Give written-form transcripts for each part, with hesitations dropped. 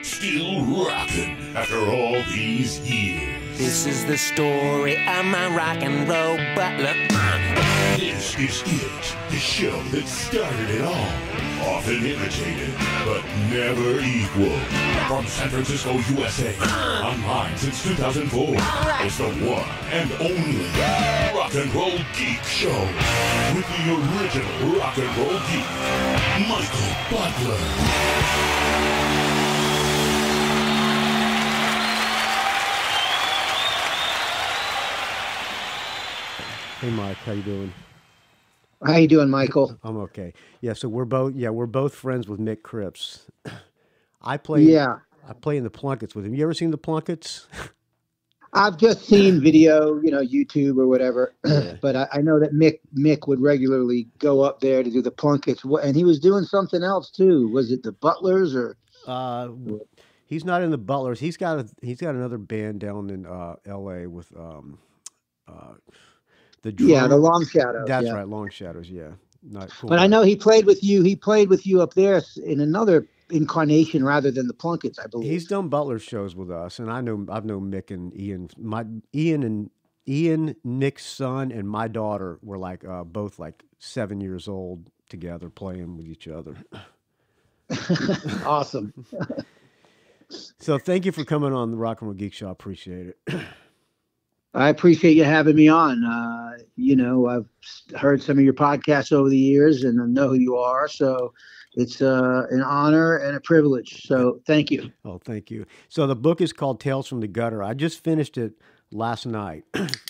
Still rocking after all these years. This is the story of my rock and roll butler. This is it, the show that started it all. Often imitated, but never equal. From San Francisco, USA. Online since 2004. It's the one and only Rock and Roll Geek Show. With the original rock and roll geek, Michael Butler. Hey Mike, how you doing? How you doing, Michael? I'm okay. Yeah, so we're both friends with Nick Cripps. I play in the Plunkets with him. You ever seen the Plunkets? I've just seen video, YouTube or whatever. Yeah. But I know that Mick would regularly go up there to do the Plunkets, and he was doing something else too. Was it the Butlers or? He's not in the Butlers. He's got another band down in L.A. with the Long Shadows. That's right, Long Shadows. Yeah, not cool. But I know he played with you. He played with you up there in another incarnation rather than the Plunkets, I believe. He's done Butler shows with us, and I've known Mick and Ian. Ian, Nick's son, and my daughter were both 7 years old together, playing with each other. Awesome. So thank you for coming on the Rock and Roll Geek Show. I appreciate it. I appreciate you having me on. I've heard some of your podcasts over the years and I know who you are. So it's an honor and a privilege. So thank you. Oh, thank you. So the book is called Tales from the Gutter. I just finished it last night.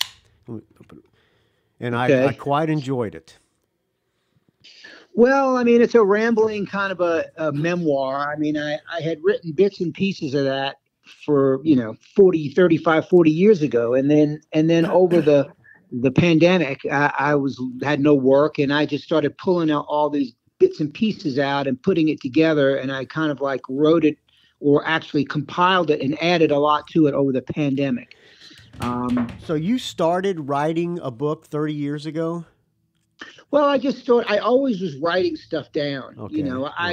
And I quite enjoyed it. Well, I mean, it's a rambling kind of a memoir. I mean, I had written bits and pieces of that for 40 years ago, and then over the pandemic I had no work, and I just started pulling out all these bits and pieces out and putting it together, and I kind of wrote it, or actually compiled it and added a lot to it over the pandemic. So you started writing a book 30 years ago? Well, I always was writing stuff down. Okay.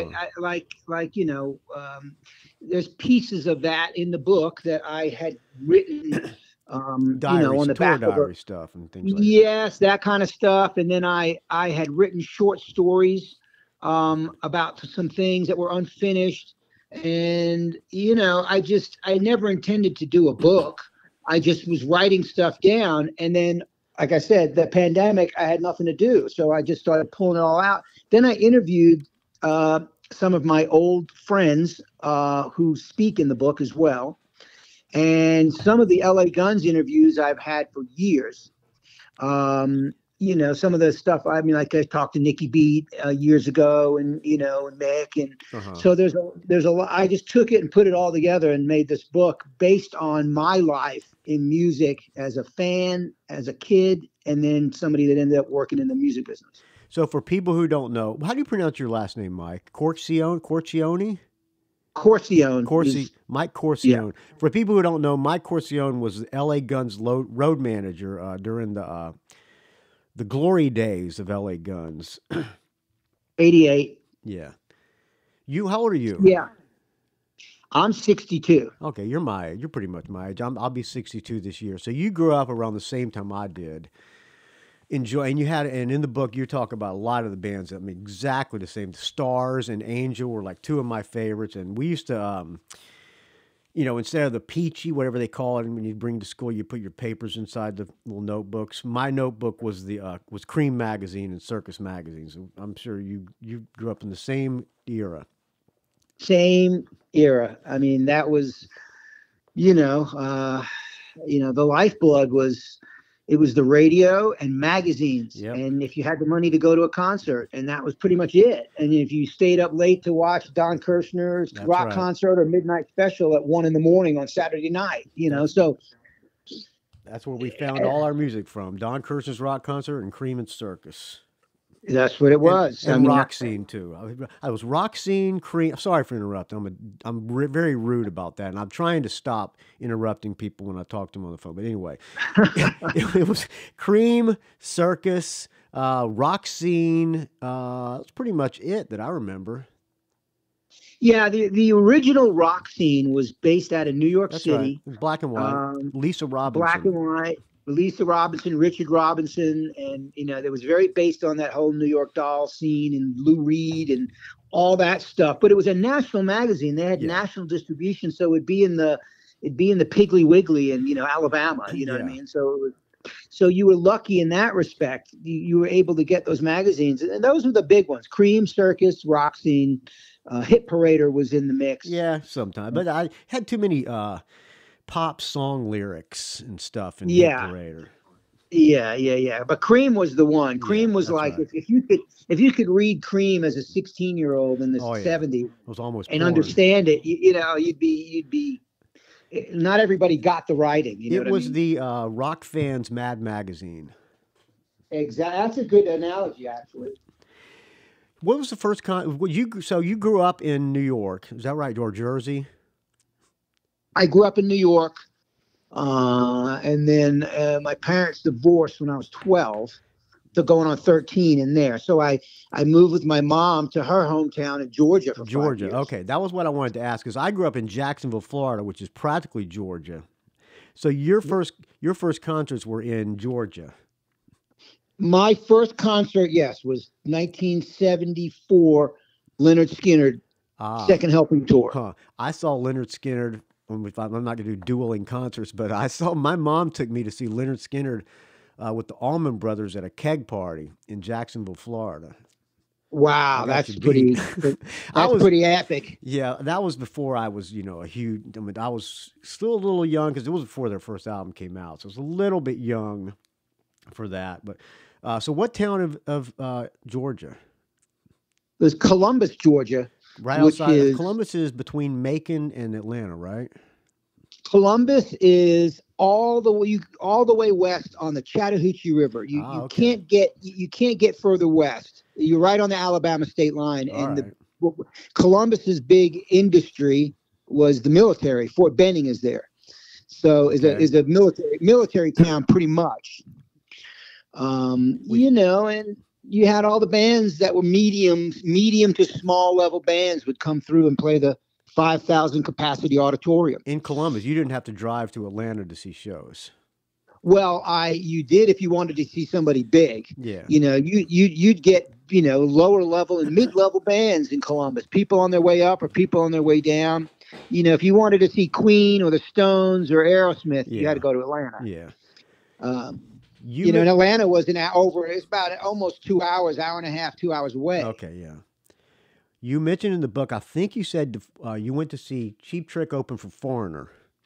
There's pieces of that in the book that I had written, on the back of diary stuff and things like yes, that kind of stuff. And then I had written short stories about some things that were unfinished. And, I never intended to do a book. I just was writing stuff down. And then, like I said, the pandemic, I had nothing to do. So I just started pulling it all out. Then I interviewed some of my old friends who speak in the book as well. And some of the LA Guns interviews I've had for years. Some of the stuff, I talked to Nikki Beat years ago and Mick. And so there's a lot. I just took it and put it all together and made this book based on my life in music as a fan, as a kid, and then somebody that ended up working in the music business. So for people who don't know, how do you pronounce your last name, Mike? Corcione? Mike Corcione. Yeah. For people who don't know, Mike Corcione was L.A. Guns road manager during the glory days of L.A. Guns. 88. Yeah. How old are you? Yeah. I'm 62. Okay, you're pretty much my age. I'll be 62 this year. So you grew up around the same time I did. And in the book you talk about a lot of the bands. I mean, exactly the same. The Stars and Angel were two of my favorites, and we used to, instead of the peachy, whatever they call it, when you bring to school, you put your papers inside the little notebooks. My notebook was was Cream magazine and Circus magazines. I'm sure you grew up in the same era. Same era. I mean, that was, the lifeblood was. It was the radio and magazines. Yep. And if you had the money to go to a concert, and that was pretty much it. And if you stayed up late to watch Don Kirshner's rock concert or midnight special at 1 a.m. on Saturday night, so. That's where we found all our music from. Don Kirshner's rock concert and Cream and Circus. That's what it was. And rock scene too. I was rock scene, Cream. Sorry for interrupting. I'm very rude about that, and I'm trying to stop interrupting people when I talk to them on the phone. But anyway, it was Cream, Circus, rock scene. That's pretty much it that I remember. Yeah, the original rock scene was based out of New York That's right. City. Black and white. Lisa Black and Robinson. white. Lisa Robinson, Richard Robinson, and it was very based on that whole New York doll scene and Lou Reed and all that stuff. But it was a national magazine; they had Yeah. national distribution, so it'd be in the Piggly Wiggly in Alabama. You know what I Yeah. mean? So you were lucky in that respect. You were able to get those magazines, and those were the big ones: Cream, Circus, Rock Scene, Hit Parader was in the mix. Yeah, sometimes. But I had too many pop song lyrics and stuff in Yeah. Hit Parader. Yeah. But Cream was the one. Cream was that's like right. if you could read Cream as a 16-year-old in the Oh, yeah. 70s It was almost and porn. understand it, you'd be. Not everybody got the writing. You know It what was I mean? the Rock Fans Mad Magazine. Exactly. That's a good analogy, actually. What was the first so you grew up in New York, is that right, or Jersey? I grew up in New York, and then my parents divorced when I was 12. So going on 13 in there. So I moved with my mom to her hometown in Georgia for 5 Georgia. years. Okay, that was what I wanted to ask because I grew up in Jacksonville, Florida, which is practically Georgia. So your first concerts were in Georgia. My first concert, yes, was 1974, Leonard Skinner, Second Helping Tour. Huh. I saw Leonard Skinner. I'm not going to do dueling concerts, but my mom took me to see Leonard Skinner with the Allman Brothers at a keg party in Jacksonville, Florida. Wow, I got that's you pretty. beat. That's pretty epic. Yeah, that was before I was, a huge. I mean, I was still a little young because it was before their first album came out, so I was a little bit young for that. But so, what town of Georgia? There's Columbus, Georgia, Right which outside. is Columbus is between Macon and Atlanta, right? Columbus is all the way west on the Chattahoochee River. You okay. can't get further west. You're right on the Alabama state line. All And right. Columbus's big industry was the military. Fort Benning is there, so is a military town pretty much. And you had all the bands that were medium to small level bands would come through and play the 5,000 capacity auditorium. In Columbus, you didn't have to drive to Atlanta to see shows. Well, you did if you wanted to see somebody big. Yeah. You'd get lower level and mid level bands in Columbus. People on their way up or people on their way down. If you wanted to see Queen or the Stones or Aerosmith, you had to go to Atlanta. Yeah. And Atlanta was it's about almost 2 hours, hour and a half, 2 hours away. Okay, yeah. You mentioned in the book, I think you said you went to see Cheap Trick open for Foreigner.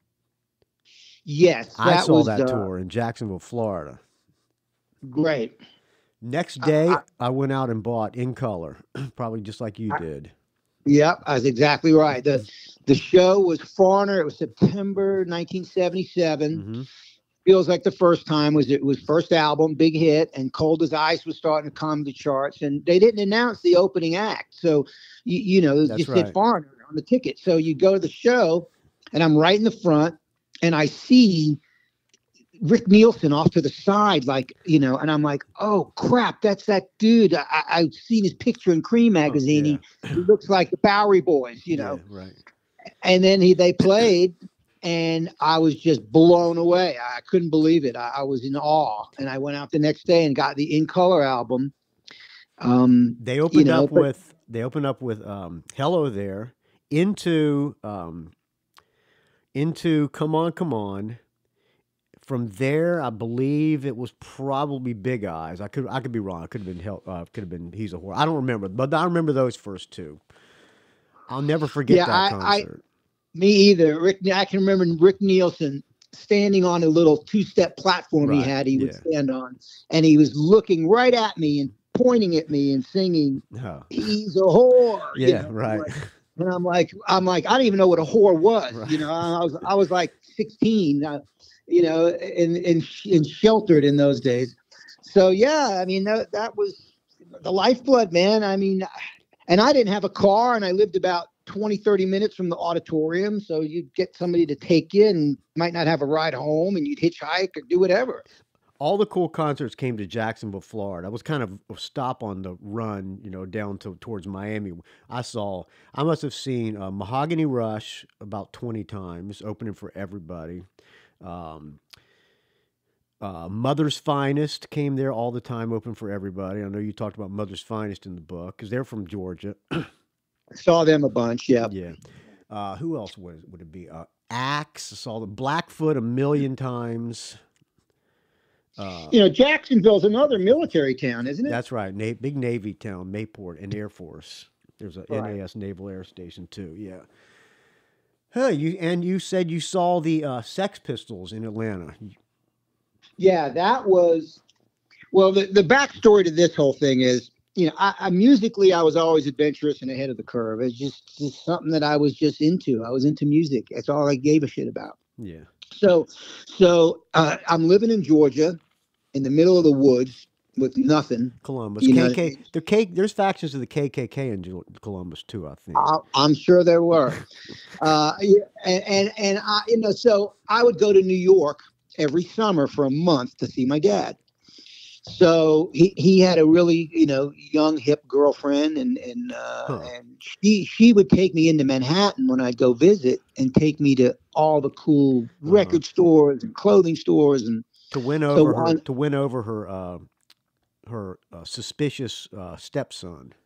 Yes. I saw that tour in Jacksonville, Florida. Great. Next day, I went out and bought In Color, probably just like you did. Yep, that's exactly right. The show was Foreigner. It was September 1977. Mm-hmm. Feels like the first time it was first album, big hit, and Cold as Ice was starting to come to charts, and they didn't announce the opening act, so you said Foreigner on the ticket. So you go to the show, and I'm right in the front, and I see Rick Nielsen off to the side, and I'm like, oh crap, that's that dude. I've seen his picture in Cream magazine. Oh, yeah. He looks like the Bowery Boys, Yeah, right. And then they played. And I was just blown away. I couldn't believe it. I was in awe. And I went out the next day and got the In Color album. They opened up with Hello There, into Come On, Come On. From there, I believe it was probably Big Eyes. I could be wrong. It could have been He's a Whore. I don't remember, but I remember those first two. I'll never forget that concert. Me either. I can remember Rick Nielsen standing on a little two-step platform he had. He would stand on, and he was looking right at me and pointing at me and singing, "He's a whore." Yeah, right. And I'm like, I don't even know what a whore was. Right. I was like 16. And sheltered in those days. So yeah, I mean that was the lifeblood, man. I mean, and I didn't have a car, and I lived about 20, 30 minutes from the auditorium. So you'd get somebody to take you and might not have a ride home, and you'd hitchhike or do whatever. all the cool concerts came to Jacksonville, Florida. I was kind of a stop on the run, down towards Miami. I must have seen Mahogany Rush about 20 times, opening for everybody. Um, Mother's Finest came there all the time, open for everybody. I know you talked about Mother's Finest in the book because they're from Georgia. Saw them a bunch. Yeah. Yeah. Who else would it be? Axe. I saw the Blackfoot a million times. Jacksonville's another military town, isn't it? That's right. Big Navy town, Mayport, and Air Force. There's a Right. NAS Naval Air Station too. Yeah. Hey, you said you saw the Sex Pistols in Atlanta. Yeah, that was. Well, the backstory to this whole thing is, I musically I was always adventurous and ahead of the curve. It's just something that I was just into. I was into music. That's all I gave a shit about. Yeah. So I'm living in Georgia, in the middle of the woods with nothing. Columbus. You know, There's factions of the KKK in Columbus too, I think. I'm sure there were. And I, so I would go to New York every summer for a month to see my dad. So he had a really, young hip girlfriend, and she would take me into Manhattan when I'd go visit and take me to all the cool record stores and clothing stores and to win over her suspicious stepson.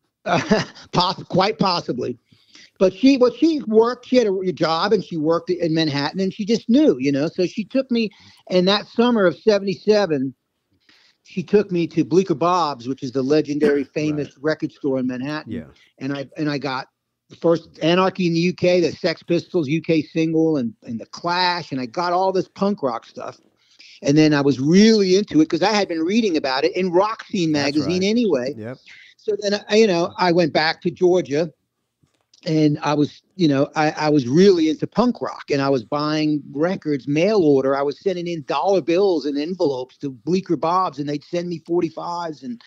Quite possibly. But she worked, she had a job and she worked in Manhattan and she just knew, so she took me, and that summer of 77, she took me to Bleecker Bob's, which is the legendary famous record store in Manhattan. Yeah. And I got the first Anarchy in the UK, the Sex Pistols UK single and the Clash, and I got all this punk rock stuff. And then I was really into it because I had been reading about it in Rock Scene magazine anyway. Yep. So then, I went back to Georgia. And I was, I was really into punk rock, and I was buying records, mail order. I was sending in dollar bills and envelopes to Bleecker Bob's, and they'd send me 45s. And,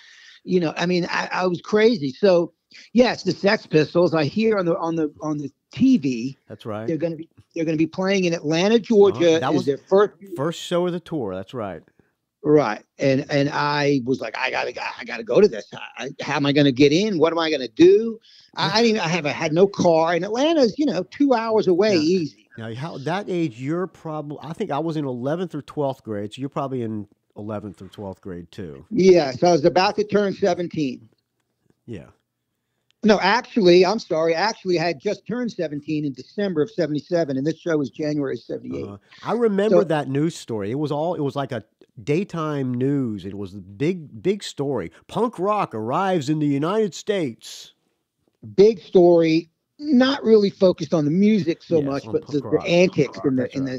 I was crazy. So, yes, the Sex Pistols. I hear on the TV. That's right. They're going to be playing in Atlanta, Georgia. That was their first show of the tour. That's right. Right. And I was like, I gotta go to this. How am I going to get in? What am I going to do? I had no car, and Atlanta's, 2 hours away, easy. Now, that age, you're probably, I think I was in 11th or 12th grade. So you're probably in 11th or 12th grade too. Yeah. So I was about to turn 17. Yeah. No, actually, I'm sorry. Actually, I had just turned 17 in December of 77, and this show was January 78. I remember that news story. It was like a daytime news. It was a big story. Punk rock arrives in the United States. Big story, not really focused on the music so much, but the antics and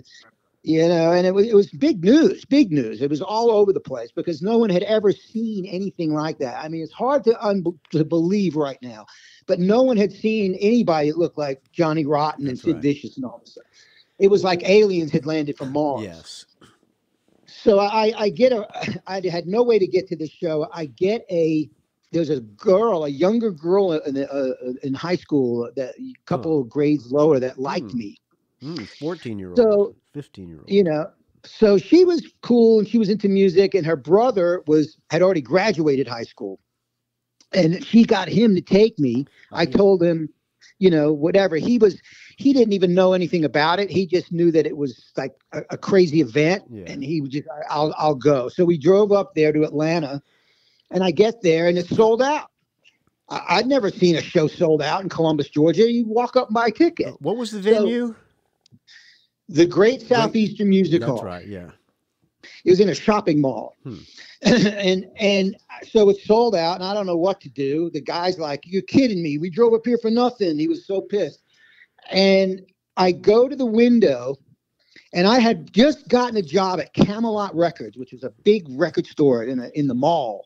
and it was big news. It was all over the place because no one had ever seen anything like that. I mean, it's hard to believe right now, but no one had seen anybody that looked like Johnny Rotten and Sid Vicious and all this stuff. It was like aliens had landed from Mars. Yes. So I had no way to get to the show. There's a younger girl in high school, that a couple of grades lower, that liked me. 14-year-old. So 15-year-old. So she was cool and she was into music, and her brother had already graduated high school, and she got him to take me. I told him, whatever. He didn't even know anything about it. He just knew that it was like a crazy event, and he was just, I'll go. So we drove up there to Atlanta, and I get there and it's sold out. I'd never seen a show sold out in Columbus, Georgia. You walk up and buy a ticket. What was the venue? The Great Southeastern Music Hall. That's right, yeah. It was in a shopping mall. And so it's sold out, and I don't know what to do. The guy's like, "You're kidding me. We drove up here for nothing." He was so pissed. And I go to the window, and I had just gotten a job at Camelot Records, which was a big record store in the mall.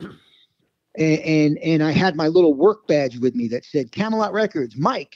And I had my little work badge with me that said Camelot Records, Mike,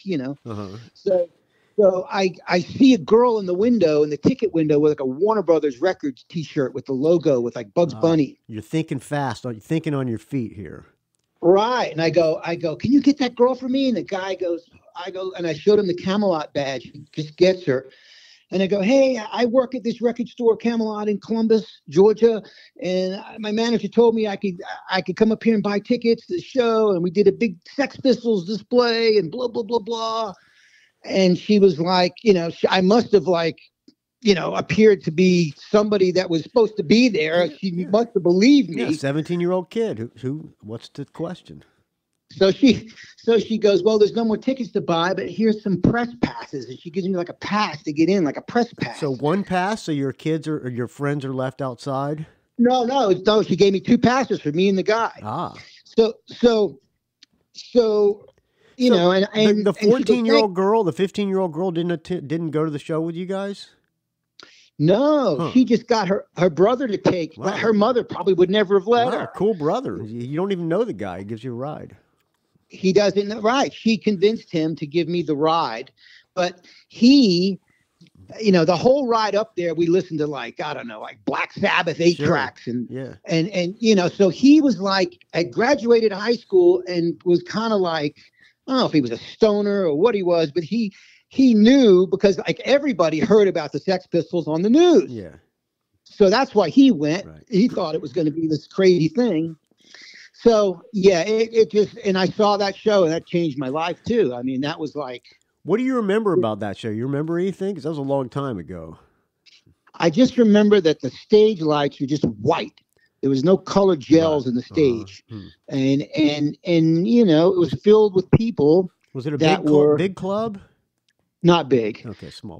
So I see a girl in the window, in the ticket window, with like a Warner Brothers Records T-shirt with the logo with like Bugs Bunny. You're thinking fast. You're thinking on your feet here. Right. And I go, "Can you get that girl for me?" And the guy goes, and I showed him the Camelot badge. He just gets her. And I go, hey, I work at this record store, Camelot in Columbus, Georgia, and my manager told me I could come up here and buy tickets to the show, and we did a big Sex Pistols display and blah blah blah blah. And she was like, I must have appeared to be somebody that was supposed to be there. She must have believed me. Yeah, 17-year-old kid. Who? What's the question? So she goes, well, there's no more tickets to buy, but here's some press passes. And she gives me like a pass to get in, like a press pass. So one pass, so your kids or your friends are left outside? No. She gave me 2 passes for me and the guy. Ah. So and the 14-year-old girl, the 15-year-old girl didn't go to the show with you guys? No, She just got her brother to take. Wow. Her mother probably would never have let her. Cool brother. You don't even know the guy. He gives you a ride. He doesn't know. Right. She convinced him to give me the ride. But he, the whole ride up there, we listened to like Black Sabbath 8 tracks. And so he was like, had graduated high school and was kind of like, I don't know if he was a stoner or what he was, but he knew because like everybody heard about the Sex Pistols on the news. Yeah. So that's why he went. Right. He thought it was going to be this crazy thing. So yeah, it just, and I saw that show and that changed my life too. I mean, that was like. What do you remember about that show? You remember anything? Because that was a long time ago. I just remember that the stage lights were just white. There was no colored gels in the stage, and it was filled with people. Was it a big club? Not big. Okay, small.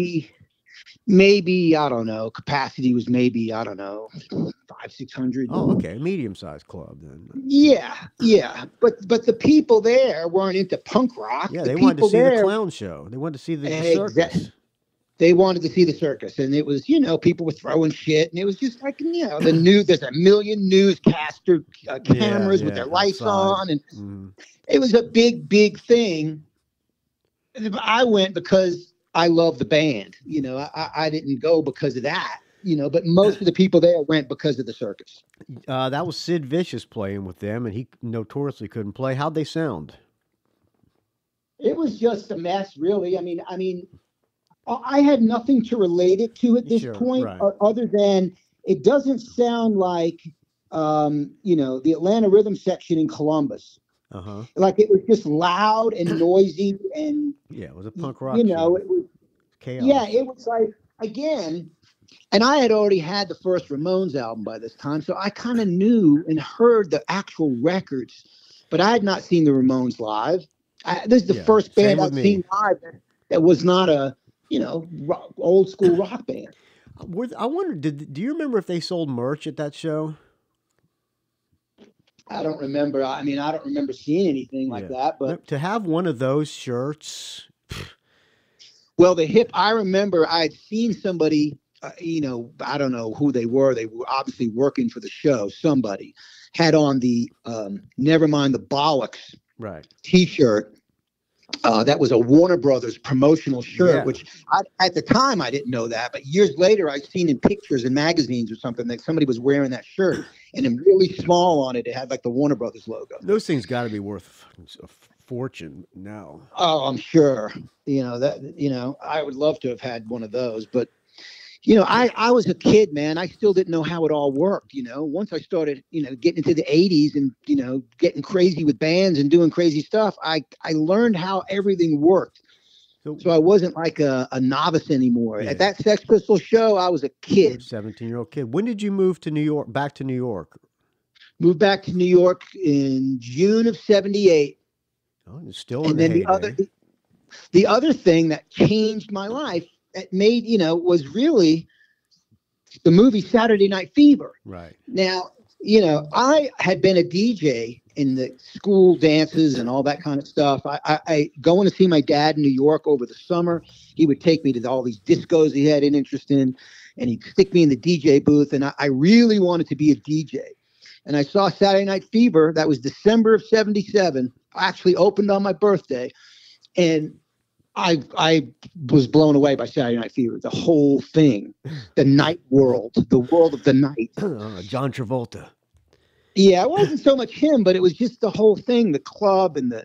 Maybe I don't know. Capacity was maybe 500-600. Oh, okay, medium-sized club then. Yeah. But the people there weren't into punk rock. Yeah, they wanted to see the clown show. They wanted to see the circus. They wanted to see the circus, and it was people were throwing shit, and it was just like the news. There's a million newscaster cameras with their lights on, and it was a big thing. I went because I love the band. I didn't go because of that. But most of the people there went because of the circus. That was Sid Vicious playing with them, and he notoriously couldn't play. How'd they sound? It was just a mess, really. I mean, I had nothing to relate it to at this point, right. Other than it doesn't sound like, the Atlanta Rhythm section in Columbus. Uh-huh. Like it was just loud and noisy and it was a punk rock. It was chaos. Yeah, it was like again, and I had already had the first Ramones album by this time, so I kind of knew and heard the actual records, but I had not seen the Ramones live. This is the first band I've seen live that was not a old school rock band. I wonder, do you remember if they sold merch at that show? I don't remember. I mean, I don't remember seeing anything like that. But to have one of those shirts. Well, I remember I had seen somebody, I don't know who they were. They were obviously working for the show. Somebody had on the Nevermind the Bollocks T-shirt. That was a Warner Brothers promotional shirt, which at the time I didn't know that, but years later I've seen in pictures in magazines or something that somebody was wearing that shirt, and in really small on it had like the Warner Brothers logo. Those things got to be worth a fortune now. Oh, I'm sure. I would love to have had one of those, but I was a kid, man. I still didn't know how it all worked. Once I started, getting into the 80s and, getting crazy with bands and doing crazy stuff, I learned how everything worked. So I wasn't like a novice anymore. Yeah. At that Sex Pistols show, I was a kid. 17-year-old kid. When did you move to New York, back to New York? Moved back to New York in June of 78. Oh, you're still in the heyday. The other thing that changed my life, that made, was really the movie Saturday Night Fever. Right. Now, I had been a DJ in the school dances and all that kind of stuff. I going to see my dad in New York over the summer. He would take me to all these discos he had an interest in, and he'd stick me in the DJ booth. And I really wanted to be a DJ. And I saw Saturday Night Fever. That was December of 77. Actually opened on my birthday. And I was blown away by Saturday Night Fever, the whole thing, the night world, the world of the night. John Travolta. Yeah, it wasn't so much him, but it was just the whole thing, the club and the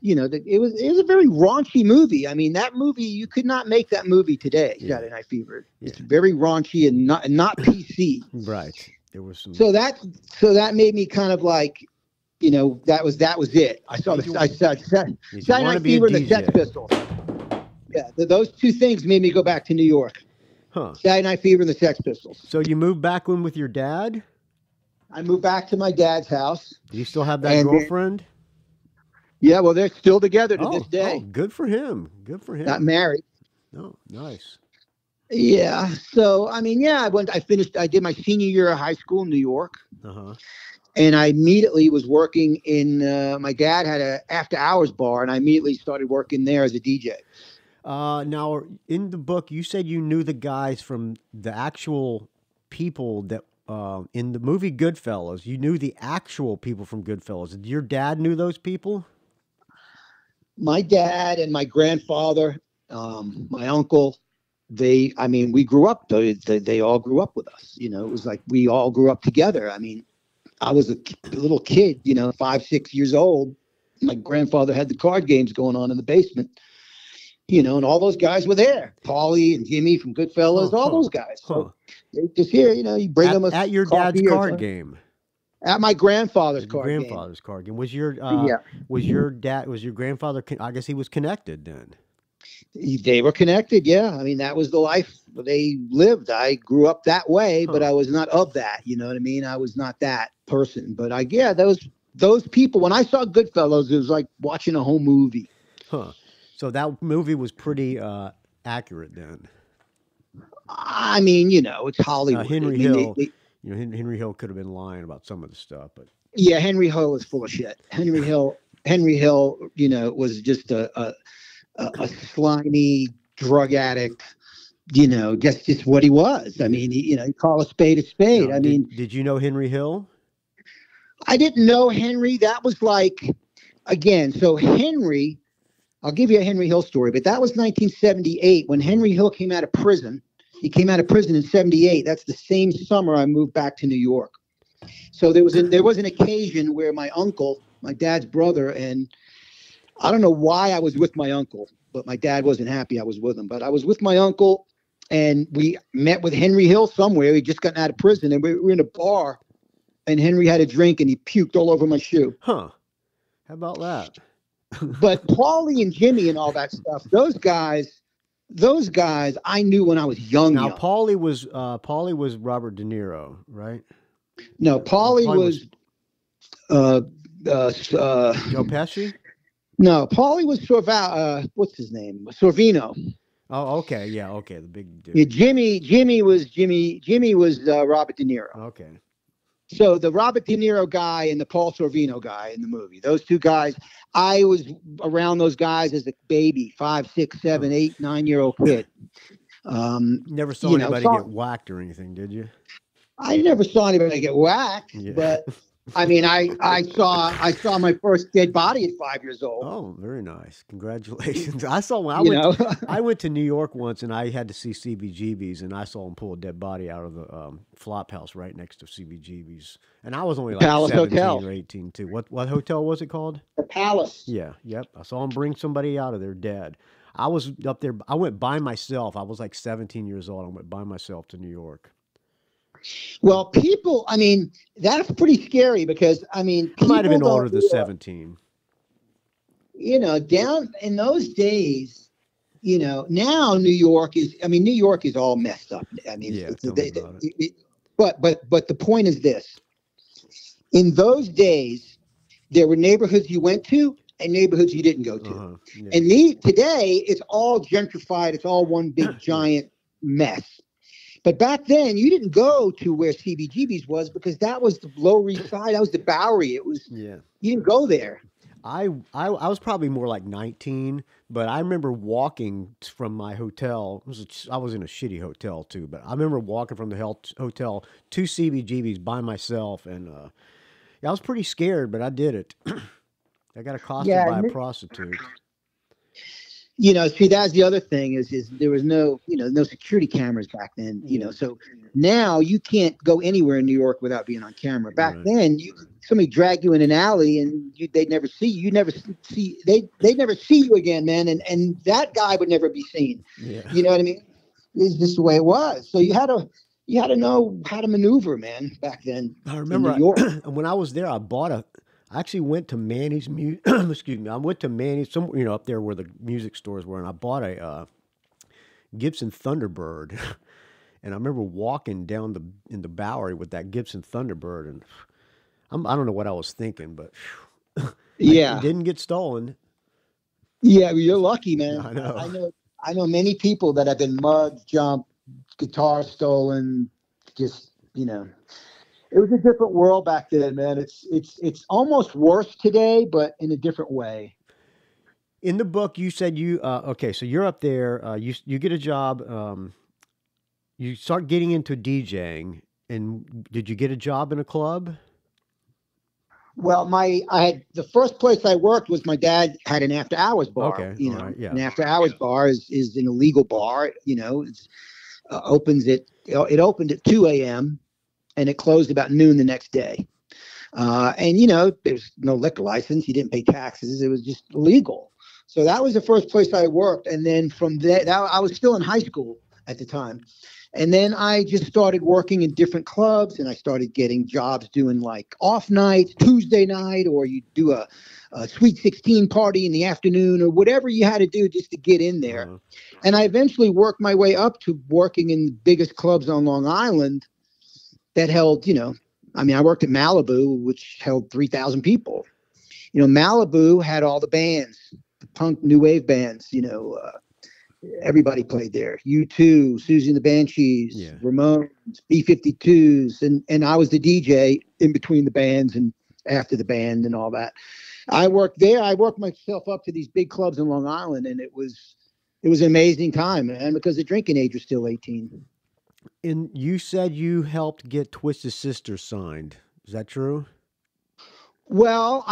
it was a very raunchy movie. I mean, that movie, you could not make that movie today. Saturday Night Fever. It's very raunchy and not PC. Right. There was some. So that made me kind of like, that was it. I saw Saturday Night Fever and the Sex Pistols. Yeah, those two things made me go back to New York. Huh. Saturday Night Fever and the Sex Pistols. So you moved back in with your dad? I moved back to my dad's house. Do you still have that girlfriend? Yeah, well, they're still together to this day. Oh, good for him. Good for him. Not married. Oh, nice. Yeah. So, I mean, I did my senior year of high school in New York. Uh-huh. And I immediately was working in, my dad had a after hours bar, and I immediately started working there as a DJ. Now, in the book, you said you knew the guys from the actual people that, in the movie Goodfellas, you knew the actual people from Goodfellas. Your dad knew those people? My dad and my grandfather, my uncle, we grew up, they all grew up with us. It was like we all grew up together. I mean, I was a little kid, 5, 6 years old. My grandfather had the card games going on in the basement, and all those guys were there. Paulie and Jimmy from Goodfellas, all those guys. So they just here, you bring them at your dad's card game. At my grandfather's card game. Was your grandfather? I guess he was connected then. They were connected, yeah. I mean, that was the life they lived. I grew up that way, but I was not of that. You know what I mean? I was not that person. But those people. When I saw Goodfellas, it was like watching a home movie. Huh. So that movie was pretty accurate then. I mean, it's Hollywood. Henry Hill. Henry Hill could have been lying about some of the stuff, but yeah, Henry Hill is full of shit. Henry Hill, was just a slimy drug addict. Just what he was. I mean, you call a spade a spade. No, did you know Henry Hill? I didn't know Henry. That was like, again, so Henry. I'll give you a Henry Hill story, but that was 1978 when Henry Hill came out of prison. He came out of prison in 78. That's the same summer I moved back to New York. So there was an occasion where my uncle, my dad's brother, and I don't know why I was with my uncle, but my dad wasn't happy I was with him. But I was with my uncle, and we met with Henry Hill somewhere. He'd just gotten out of prison, and we were in a bar, and Henry had a drink, and he puked all over my shoe. Huh. How about that? But Paulie and Jimmy and all that stuff, those guys I knew when I was young. Now, Paulie was Robert De Niro, right? No, Paulie was Joe Pesci? No, Paulie was what's his name? Sorvino. Oh, okay. Yeah, okay. The big dude. Yeah, Jimmy was Robert De Niro. Okay. So the Robert De Niro guy and the Paul Sorvino guy in the movie, those two guys, I was around those guys as a baby, 5, 6, 7, 8, 9-year-old kid. Never saw anybody get whacked or anything, did you? I never saw anybody get whacked, but I mean, I saw my first dead body at 5 years old. Oh, very nice! Congratulations! I went to New York once, and I had to see CBGB's, and I saw him pull a dead body out of the flop house right next to CBGB's, and I was only like Palace 17 Hotel. or 18 too. What hotel was it called? The Palace. Yeah, yep. I saw him bring somebody out of there dead. I was up there. I went by myself. I was like 17 years old. I went by myself to New York. Well, people, I mean, that's pretty scary because, I mean, I might have been older than 17. Down in those days, now New York is all messed up. I mean, yeah, but the point is this. In those days, there were neighborhoods you went to and neighborhoods you didn't go to. Yeah. And today, it's all gentrified. It's all one big giant mess. But back then, you didn't go to where CBGB's was because that was the Lower East Side. That was the Bowery. It was You didn't go there. I was probably more like 19, but I remember walking from my hotel. I was in a shitty hotel too, but I remember walking from the hotel to CBGB's by myself, and I was pretty scared, but I did it. I got accosted by a prostitute. See, that's the other thing is there was no security cameras back then, so now you can't go anywhere in New York without being on camera. Back Right. then, somebody dragged you in an alley and they'd never see you. You never see they'd never see you again, man. And that guy would never be seen. Yeah. You know what I mean? It's just the way it was. So you had to know how to maneuver, man, back then I in remember New York. when I was there, I actually went to Manny's excuse me. I went to Manny's, up there where the music stores were, and I bought a Gibson Thunderbird. And I remember walking down in the Bowery with that Gibson Thunderbird, and I don't know what I was thinking, but Yeah. it didn't get stolen. Yeah, well, you're lucky, man. I know. I know many people that have been mugged, jumped, guitar stolen. Just it was a different world back then, man. It's almost worse today, but in a different way. In the book, you said okay, so you're up there, you get a job, you start getting into DJing, and did you get a job in a club? Well, I had the first place I worked was my dad had an after hours bar. Okay, all right, yeah. An after hours bar is an illegal bar. It's it opened at 2 a.m. and it closed about noon the next day. And there's no liquor license. You didn't pay taxes. It was just illegal. So that was the first place I worked. And then from there, I was still in high school at the time. And then I just started working in different clubs, and I started getting jobs doing like off nights, Tuesday night, or you do a Sweet 16 party in the afternoon, or whatever you had to do just to get in there. Uh-huh. And I eventually worked my way up to working in the biggest clubs on Long Island that held, I worked at Malibu, which held 3,000 people. Malibu had all the bands, the punk new wave bands, everybody played there. U2, Susie and the Banshees, Yeah. Ramones, B-52s, and I was the DJ in between the bands and after the band and all that. I worked there. I worked myself up to these big clubs in Long Island, and it was an amazing time, man, because the drinking age was still 18. And you said you helped get Twisted Sister signed. Is that true? Well,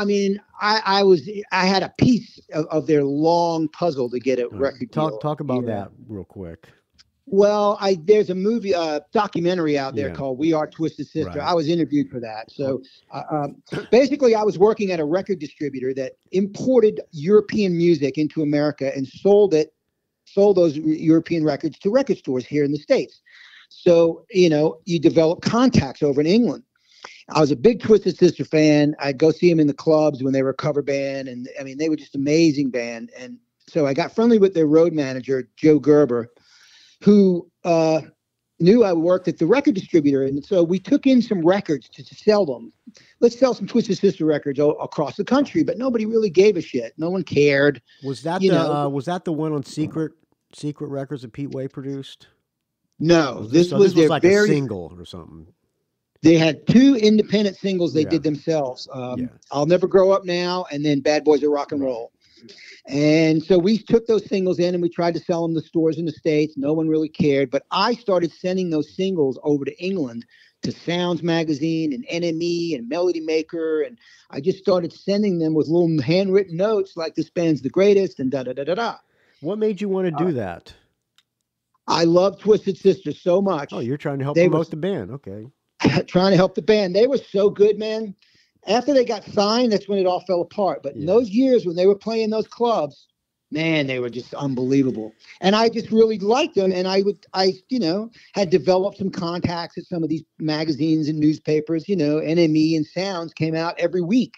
I had a piece of their long puzzle to get a record deal. Talk about that real quick. Well, there's a movie, documentary out there Yeah. called "We Are Twisted Sister." Right. I was interviewed for that. So, basically, I was working at a record distributor that imported European music into America and sold those European records to record stores here in the States. So, you develop contacts over in England. I was a big Twisted Sister fan. I'd go see them in the clubs when they were a cover band. And they were just amazing band. And so I got friendly with their road manager, Joe Gerber, who knew I worked at the record distributor. And so we took in some records to sell them. Let's sell some Twisted Sister records across the country, but nobody really gave a shit. No one cared. Was that was that the one on Secret Records that Pete Way produced? No, This was their like very a single or something. They had two independent singles they Yeah. did themselves. Yeah. I'll Never Grow Up Now, and then Bad Boys of Rock and Roll. And so we took those singles in and we tried to sell them to stores in the States. No one really cared. But I started sending those singles over to England to Sounds Magazine and NME and Melody Maker. And I just started sending them with little handwritten notes like this band's the greatest and da-da-da-da-da. What made you want to do that? I love Twisted Sister so much. Oh, you're trying to help They promote were- the band. Okay. Trying to help the band. They were so good, man. After they got signed, that's when it all fell apart. But in Yeah. those years when they were playing those clubs, man, they were just unbelievable. And I just really liked them. And I had developed some contacts at some of these magazines and newspapers, NME and Sounds came out every week.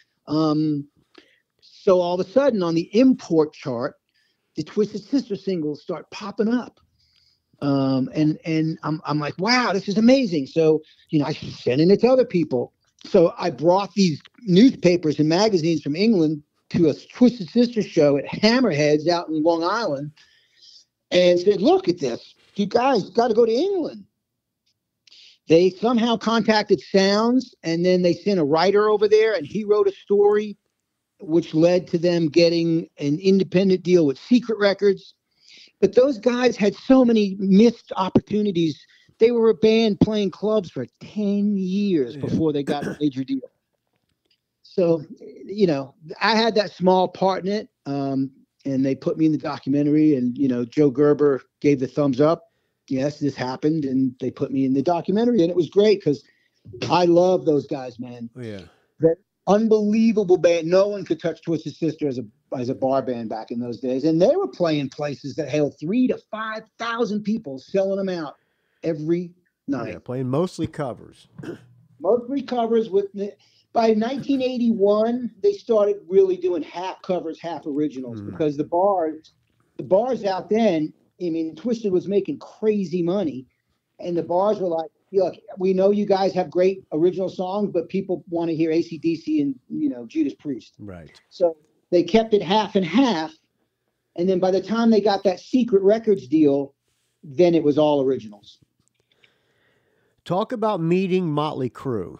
So all of a sudden on the import chart, the Twisted Sister singles start popping up. And I'm like, wow, this is amazing. So, I sending it to other people. So I brought these newspapers and magazines from England to a Twisted Sister show at Hammerheads out in Long Island and said, look at this. You guys got to go to England. They somehow contacted Sounds, and then they sent a writer over there, and he wrote a story which led to them getting an independent deal with Secret Records. But those guys had so many missed opportunities. They were a band playing clubs for 10 years before they got a major deal. So, I had that small part in it. and they put me in the documentary, and, Joe Gerber gave the thumbs up. Yes, this happened. And they put me in the documentary, and it was great because I love those guys, man. Oh, yeah. That unbelievable band. No one could touch Twisted Sister as a bar band back in those days. And they were playing places that held 3,000 to 5,000 people, selling them out every night. Yeah, playing mostly covers. Mostly covers by 1981, they started really doing half covers, half originals, because the bars out then, I mean, Twisted was making crazy money, and the bars were like, look, we know you guys have great original songs, but people want to hear AC/DC and, Judas Priest. Right. So they kept it half and half. And then by the time they got that Secret Records deal, then it was all originals. Talk about meeting Motley Crue.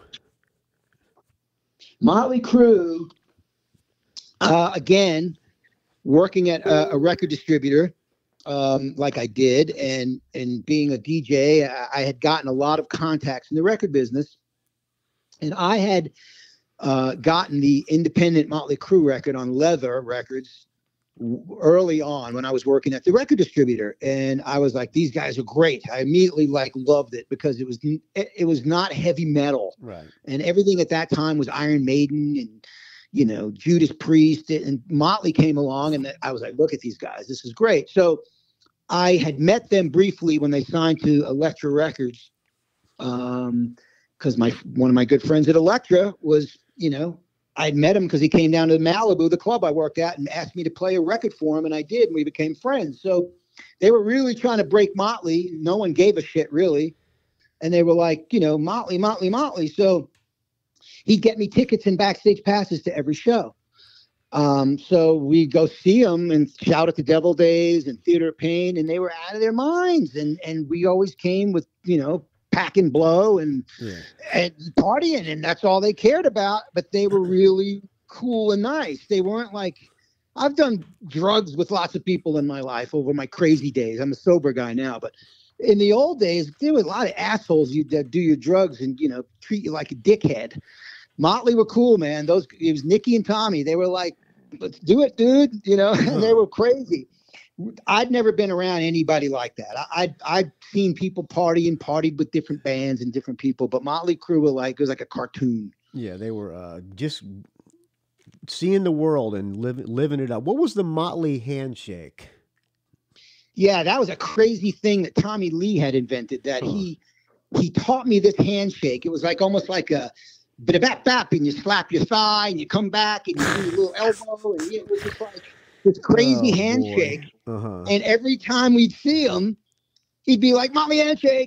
Motley Crue, again, working at a record distributor, like I did, and being a DJ, I had gotten a lot of contacts in the record business, and I had gotten the independent Motley Crue record on Leather Records early on when I was working at the record distributor, and I was like, these guys are great. I immediately loved it because it was not heavy metal, right? And everything at that time was Iron Maiden and Judas Priest, and Motley came along, and I was like, look at these guys, this is great. So I had met them briefly when they signed to Elektra Records, because one of my good friends at Elektra was, I'd met him because he came down to Malibu, the club I worked at, and asked me to play a record for him, and I did, and we became friends. So they were really trying to break Motley. No one gave a shit, really. And they were like, Motley, Motley, Motley. So he'd get me tickets and backstage passes to every show. So we go see them and shout at the Devil Days and Theater of Pain, and they were out of their minds. And we always came with, pack and blow and partying, and that's all they cared about. But they were really cool and nice. They weren't like, I've done drugs with lots of people in my life over my crazy days. I'm a sober guy now, but in the old days, there were a lot of assholes that do your drugs and, treat you like a dickhead. Motley were cool, man. It was Nicky and Tommy. They were like, let's do it, dude. And they were crazy. I'd never been around anybody like that. I'd seen people partied with different bands and different people, but Motley Crue it was like a cartoon. Yeah, they were just seeing the world and living it up. What was the Motley handshake? Yeah, that was a crazy thing that Tommy Lee had invented. That he taught me this handshake. It was like almost like a bap, and you slap your thigh, and you come back, and you do a little elbow, and it was just like this crazy handshake. And every time we'd see him, he'd be like, Motley handshake.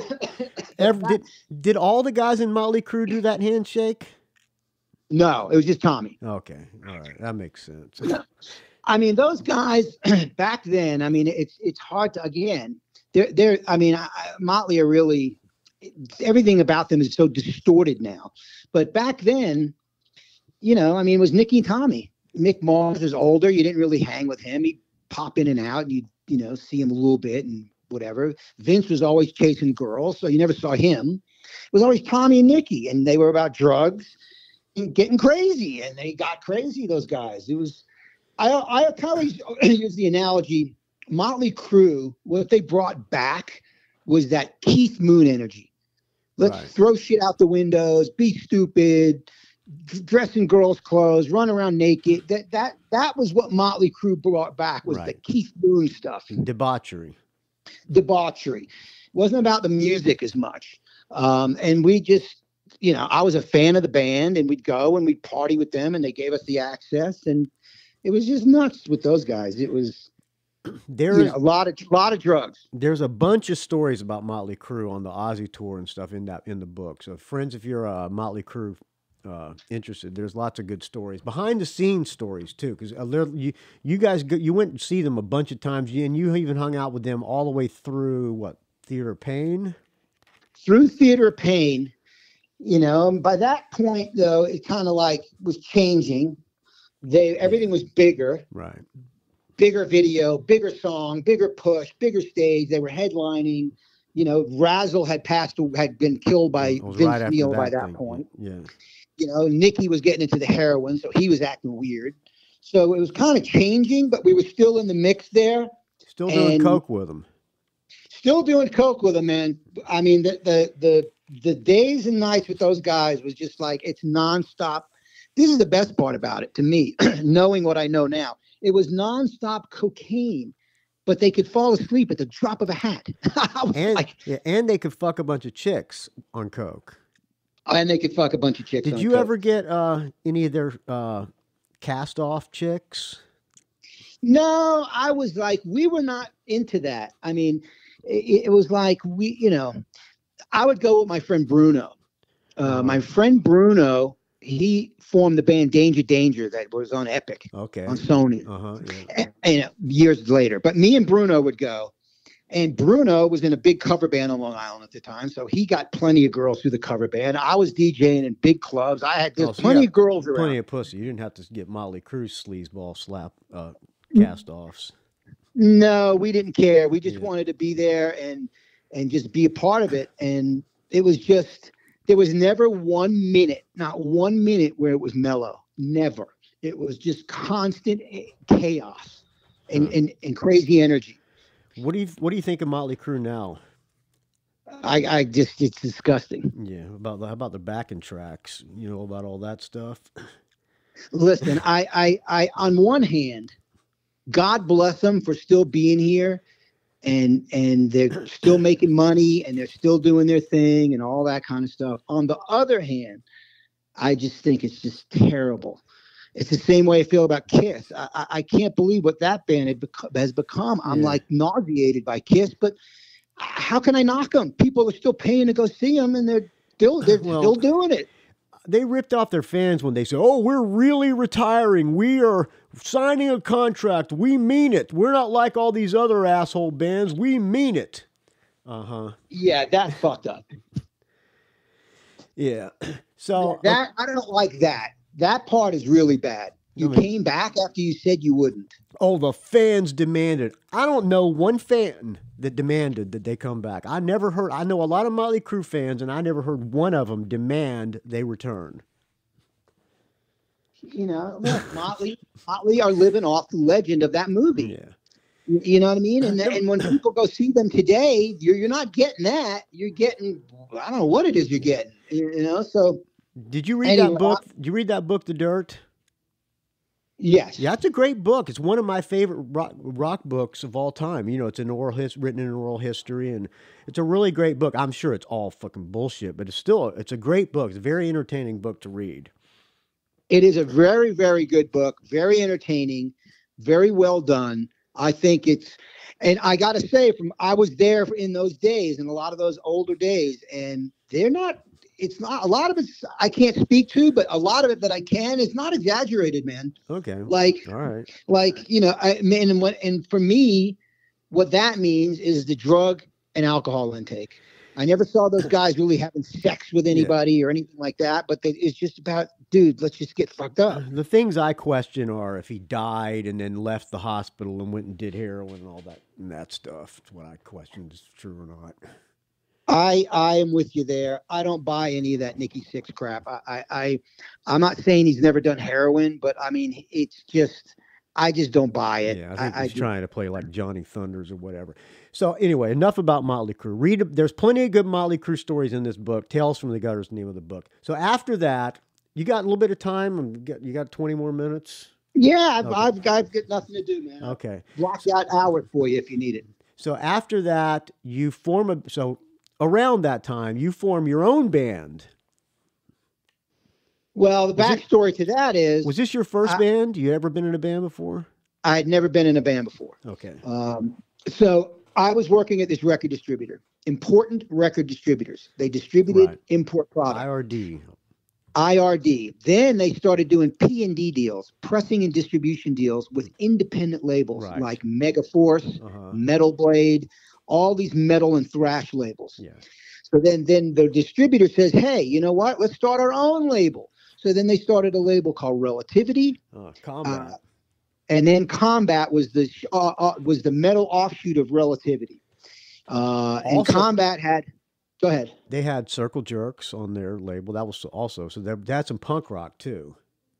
Did all the guys in Motley Crue do that handshake? No, it was just Tommy. Okay, all right, that makes sense. I mean, those guys back then. I mean, it's hard to again. Motley are really, everything about them is so distorted now. But back then, it was Nicky and Tommy. Mick Mars was older. You didn't really hang with him. He'd pop in and out. And you'd see him a little bit and whatever. Vince was always chasing girls, so you never saw him. It was always Tommy and Nicky, and they were about drugs and getting crazy. And they got crazy, those guys. It was, I kind of use the analogy, Motley Crue, what they brought back was that Keith Moon energy. Let's throw shit out the windows, be stupid, dress in girls' clothes, run around naked. That was what Motley Crue brought back, was the Keith Moon stuff. Debauchery. It wasn't about the music as much. And we just, I was a fan of the band, and we'd go and we'd party with them, and they gave us the access, and it was just nuts with those guys. It was a lot of drugs. There's a bunch of stories about Motley Crue on the Ozzy tour and stuff in the book. So friends, if you're a Motley Crue interested, there's lots of good stories, behind the scenes stories too, because you guys you went and see them a bunch of times, and you even hung out with them all the way through Theater of Pain. Through Theater of Pain, by that point though, it kind of like was changing. Everything was bigger, right? Bigger video, bigger song, bigger push, bigger stage. They were headlining. Razzle had been killed by Vince Neil by that point. Yeah. Nicky was getting into the heroin, so he was acting weird. So it was kind of changing, but we were still in the mix there. Still doing And coke with them. still doing coke with them, man. I mean, the days and nights with those guys was just like it's nonstop. This is the best part about it to me, knowing what I know now. It was nonstop cocaine, but they could fall asleep at the drop of a hat. I was And like, yeah, and they could fuck a bunch of chicks on coke. and they could fuck a bunch of chicks. Did on you coke. ever get any of their cast off chicks? No, I was like, we were not into that. I mean, it was like I would go with my friend Bruno. My friend Bruno, he formed the band Danger Danger that was on Epic, Okay. on Sony, Yeah. and years later. But me and Bruno would go, and Bruno was in a big cover band on Long Island at the time, so he got plenty of girls through the cover band. I was DJing in big clubs. I had So plenty you of girls got around. plenty of pussy. You didn't have to get Motley Crue sleazeball slap cast offs. No, we didn't care. We just Yeah. wanted to be there and just be a part of it. And it was just there was never 1 minute, not 1 minute where it was mellow. Never. It was just constant chaos and crazy energy. What do you think of Motley Crue now? I just it's disgusting. Yeah, about the backing tracks. You know about all that stuff. Listen, I on one hand, God bless them for still being here and they're still making money and they're still doing their thing and all that kind of stuff. On the other hand, I just think it's just terrible. It's the same way I feel about Kiss. I can't believe what that band has become. I'm Yeah. like nauseated by Kiss, but how can I knock them? People are still paying to go see them and they're still doing it. They ripped off their fans when they said, "Oh, we're really retiring. We are signing a contract. We mean it. We're not like all these other asshole bands. We mean it." Yeah, that's fucked up. Yeah. So That I don't like that. That part is really bad. You came back after you said you wouldn't. the fans demanded. I don't know one fan that demanded that they come back. I never heard. I know a lot of Motley Crue fans, and I never heard one of them demand they return. Look, Motley are living off the legend of that movie. Yeah. You know what I mean? And when people go see them today, you're not getting that. You're getting I don't know what it is you're getting. So Did you read Anyway, that book? Did you read that book, The Dirt? yes. Yeah, it's a great book. It's one of my favorite rock books of all time. It's an written in oral history, and it's a really great book. I'm sure it's all fucking bullshit, but it's a great book. It's a very entertaining book to read. It is a very, very good book, very entertaining, very well done. I think and I got to say, I was there in those days, in a lot of those older days, and it's not, a lot of it I can't speak to, but a lot of it that I can is not exaggerated, man. Okay. Like, All right. and for me, what that means is the drug and alcohol intake. I never saw those guys really having sex with anybody or anything like that, but it's just about, dude, let's just get fucked up. The things I question are if he died and then left the hospital and went and did heroin and all that stuff. It's what I question is true or not. I am with you there. I don't buy any of that Nikki Sixx crap. I'm not saying he's never done heroin, but I mean, I just don't buy it. Yeah, I think he's trying to play like Johnny Thunders or whatever. So anyway, enough about Motley Crue. There's plenty of good Motley Crue stories in this book. Tales from the Gutter is the name of the book. So after that, you got a little bit of time. You got 20 more minutes? Yeah, I've got nothing to do, man. Okay. Block that hour for you if you need it. So after that, around that time, you form your own band. Well, the backstory to that is... Was this your first band? You ever been in a band before? I had never been in a band before. Okay. So I was working at this record distributor, Important Record Distributors. They distributed import products. IRD. Then they started doing P&D deals, pressing and distribution deals with independent labels like Megaforce, Metal Blade, all these metal and thrash labels. Yeah. So then the distributor says, hey, you know what? Let's start our own label. So then they started a label called Relativity. Combat. And then Combat was the metal offshoot of Relativity. And Combat had... Go ahead. They had Circle Jerks on their label. That was also, so they had some punk rock too.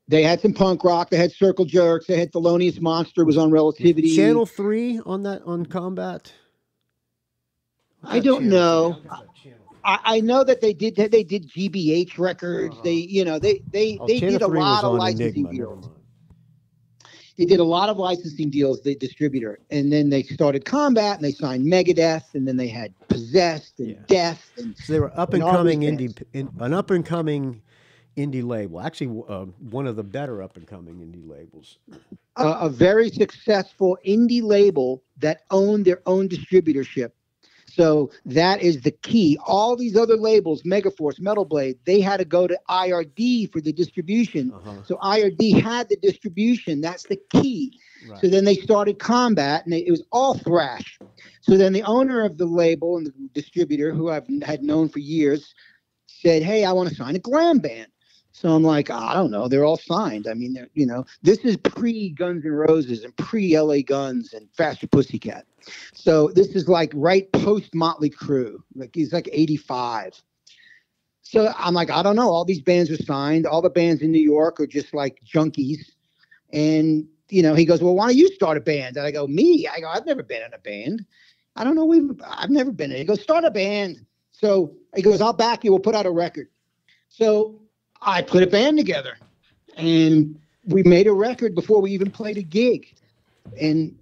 They had some punk rock. They had Circle Jerks. They had Thelonious Monster was on Relativity. Channel 3 on Combat? I don't know. I know that they did GBH records. They did a lot of licensing deals. They did a lot of licensing deals, the distributor, and then they started Combat, and they signed Megadeth, and then they had Possessed and Death. And, so they were up and coming an up and coming indie label. Actually, one of the better up and coming indie labels. A very successful indie label that owned their own distributorship. So that is the key. All these other labels, Megaforce, Metal Blade, they had to go to IRD for the distribution. So IRD had the distribution. That's the key. Right. So then they started Combat, and it was all thrash. So then the owner of the label and the distributor, who I've had known for years, said, "Hey, I want to sign a glam band." So I'm like, I don't know. They're all signed. I mean, this is pre Guns N' Roses and pre LA Guns and Faster Pussycat. So this is like right post Motley Crue. Like he's like 85. So I'm like, I don't know. All these bands are signed. All the bands in New York are just like junkies. And, he goes, "Well, why don't you start a band?" And I go, "Me?" I go, "I've never been in a band. I don't know. I've never been in it." He goes, "Start a band." So he goes, "I'll back you. We'll put out a record." So I put a band together, and we made a record before we even played a gig. And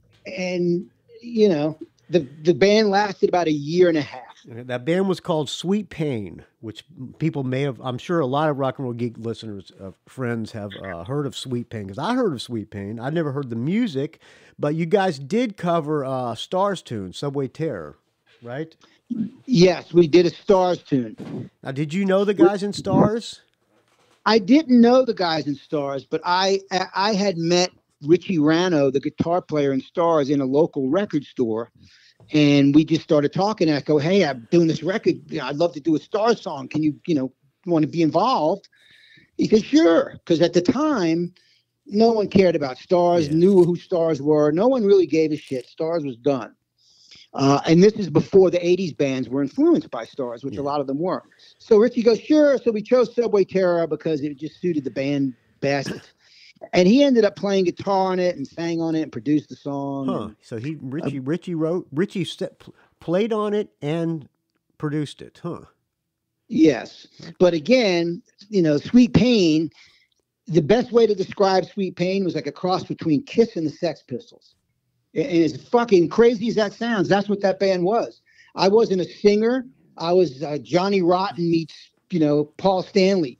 the band lasted about a year and a half. That band was called Sweet Pain, which people may have, I'm sure a lot of Rock and Roll Geek listeners, friends have heard of Sweet Pain, because I heard of Sweet Pain. I never heard the music, but you guys did cover Stars tune, Subway Terror, right? Yes, we did a Stars tune. Now, did you know the guys in Stars? I didn't know the guys in Stars, but I had met Richie Rano, the guitar player in Stars, in a local record store, and we just started talking. And I go, "Hey, I'm doing this record. I'd love to do a Stars song. Can you, want to be involved?" He said, "Sure," because at the time, no one cared about Stars, knew who Stars were. No one really gave a shit. Stars was done. And this is before the 80s bands were influenced by Stars, which a lot of them were. So Richie goes, "Sure." So we chose Subway Terror because it just suited the band best. And he ended up playing guitar on it and sang on it and produced the song. So Richie played on it and produced it, Yes. But again, Sweet Pain, the best way to describe Sweet Pain was like a cross between Kiss and the Sex Pistols. And as fucking crazy as that sounds, that's what that band was. I wasn't a singer. I was Johnny Rotten meets, Paul Stanley,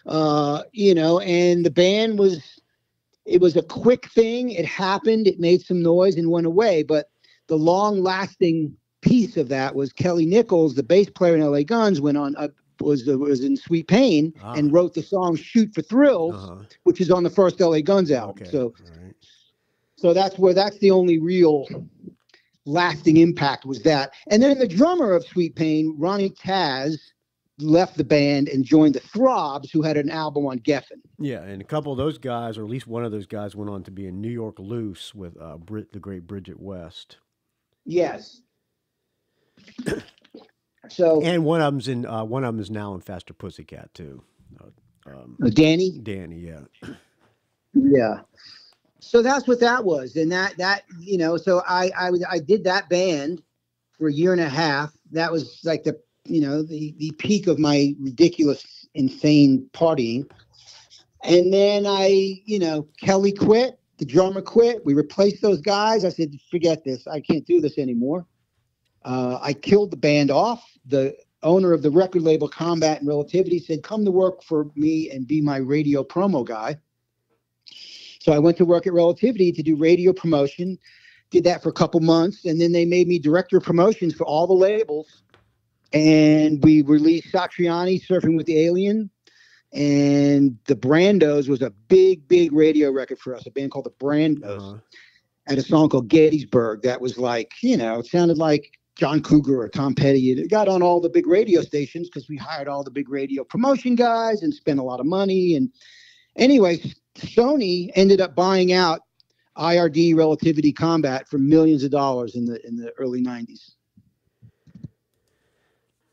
and the band it was a quick thing. It happened. It made some noise and went away. But the long lasting piece of that was Kelly Nichols, the bass player in LA Guns, went on, was in Sweet Pain and wrote the song Shoot for Thrills, which is on the first LA Guns album. Okay. So that's the only real lasting impact was that. And then the drummer of Sweet Pain, Ronnie Taz, left the band and joined the Throbs, who had an album on Geffen. Yeah, and a couple of those guys, or at least one of those guys, went on to be in New York Loose with the great Bridget West. Yes. So and one of them is now in Faster Pussycat too. Danny. Danny, yeah. Yeah. So that's what that was, and that So I did that band for a year and a half. That was like the peak of my ridiculous, insane partying. And then Kelly quit, the drummer quit. We replaced those guys. I said, "Forget this. I can't do this anymore." I killed the band off. The owner of the record label Combat and Relativity said, "Come to work for me and be my radio promo guy." So I went to work at Relativity to do radio promotion, did that for a couple months, and then they made me director of promotions for all the labels. And we released Satriani, Surfing with the Alien, and the Brandos was a big, big radio record for us, a band called the Brandos. Had a song called Gettysburg that was like, it sounded like John Cougar or Tom Petty. It got on all the big radio stations because we hired all the big radio promotion guys and spent a lot of money. And anyway, Sony ended up buying out IRD Relativity Combat for millions of dollars in the early 90s.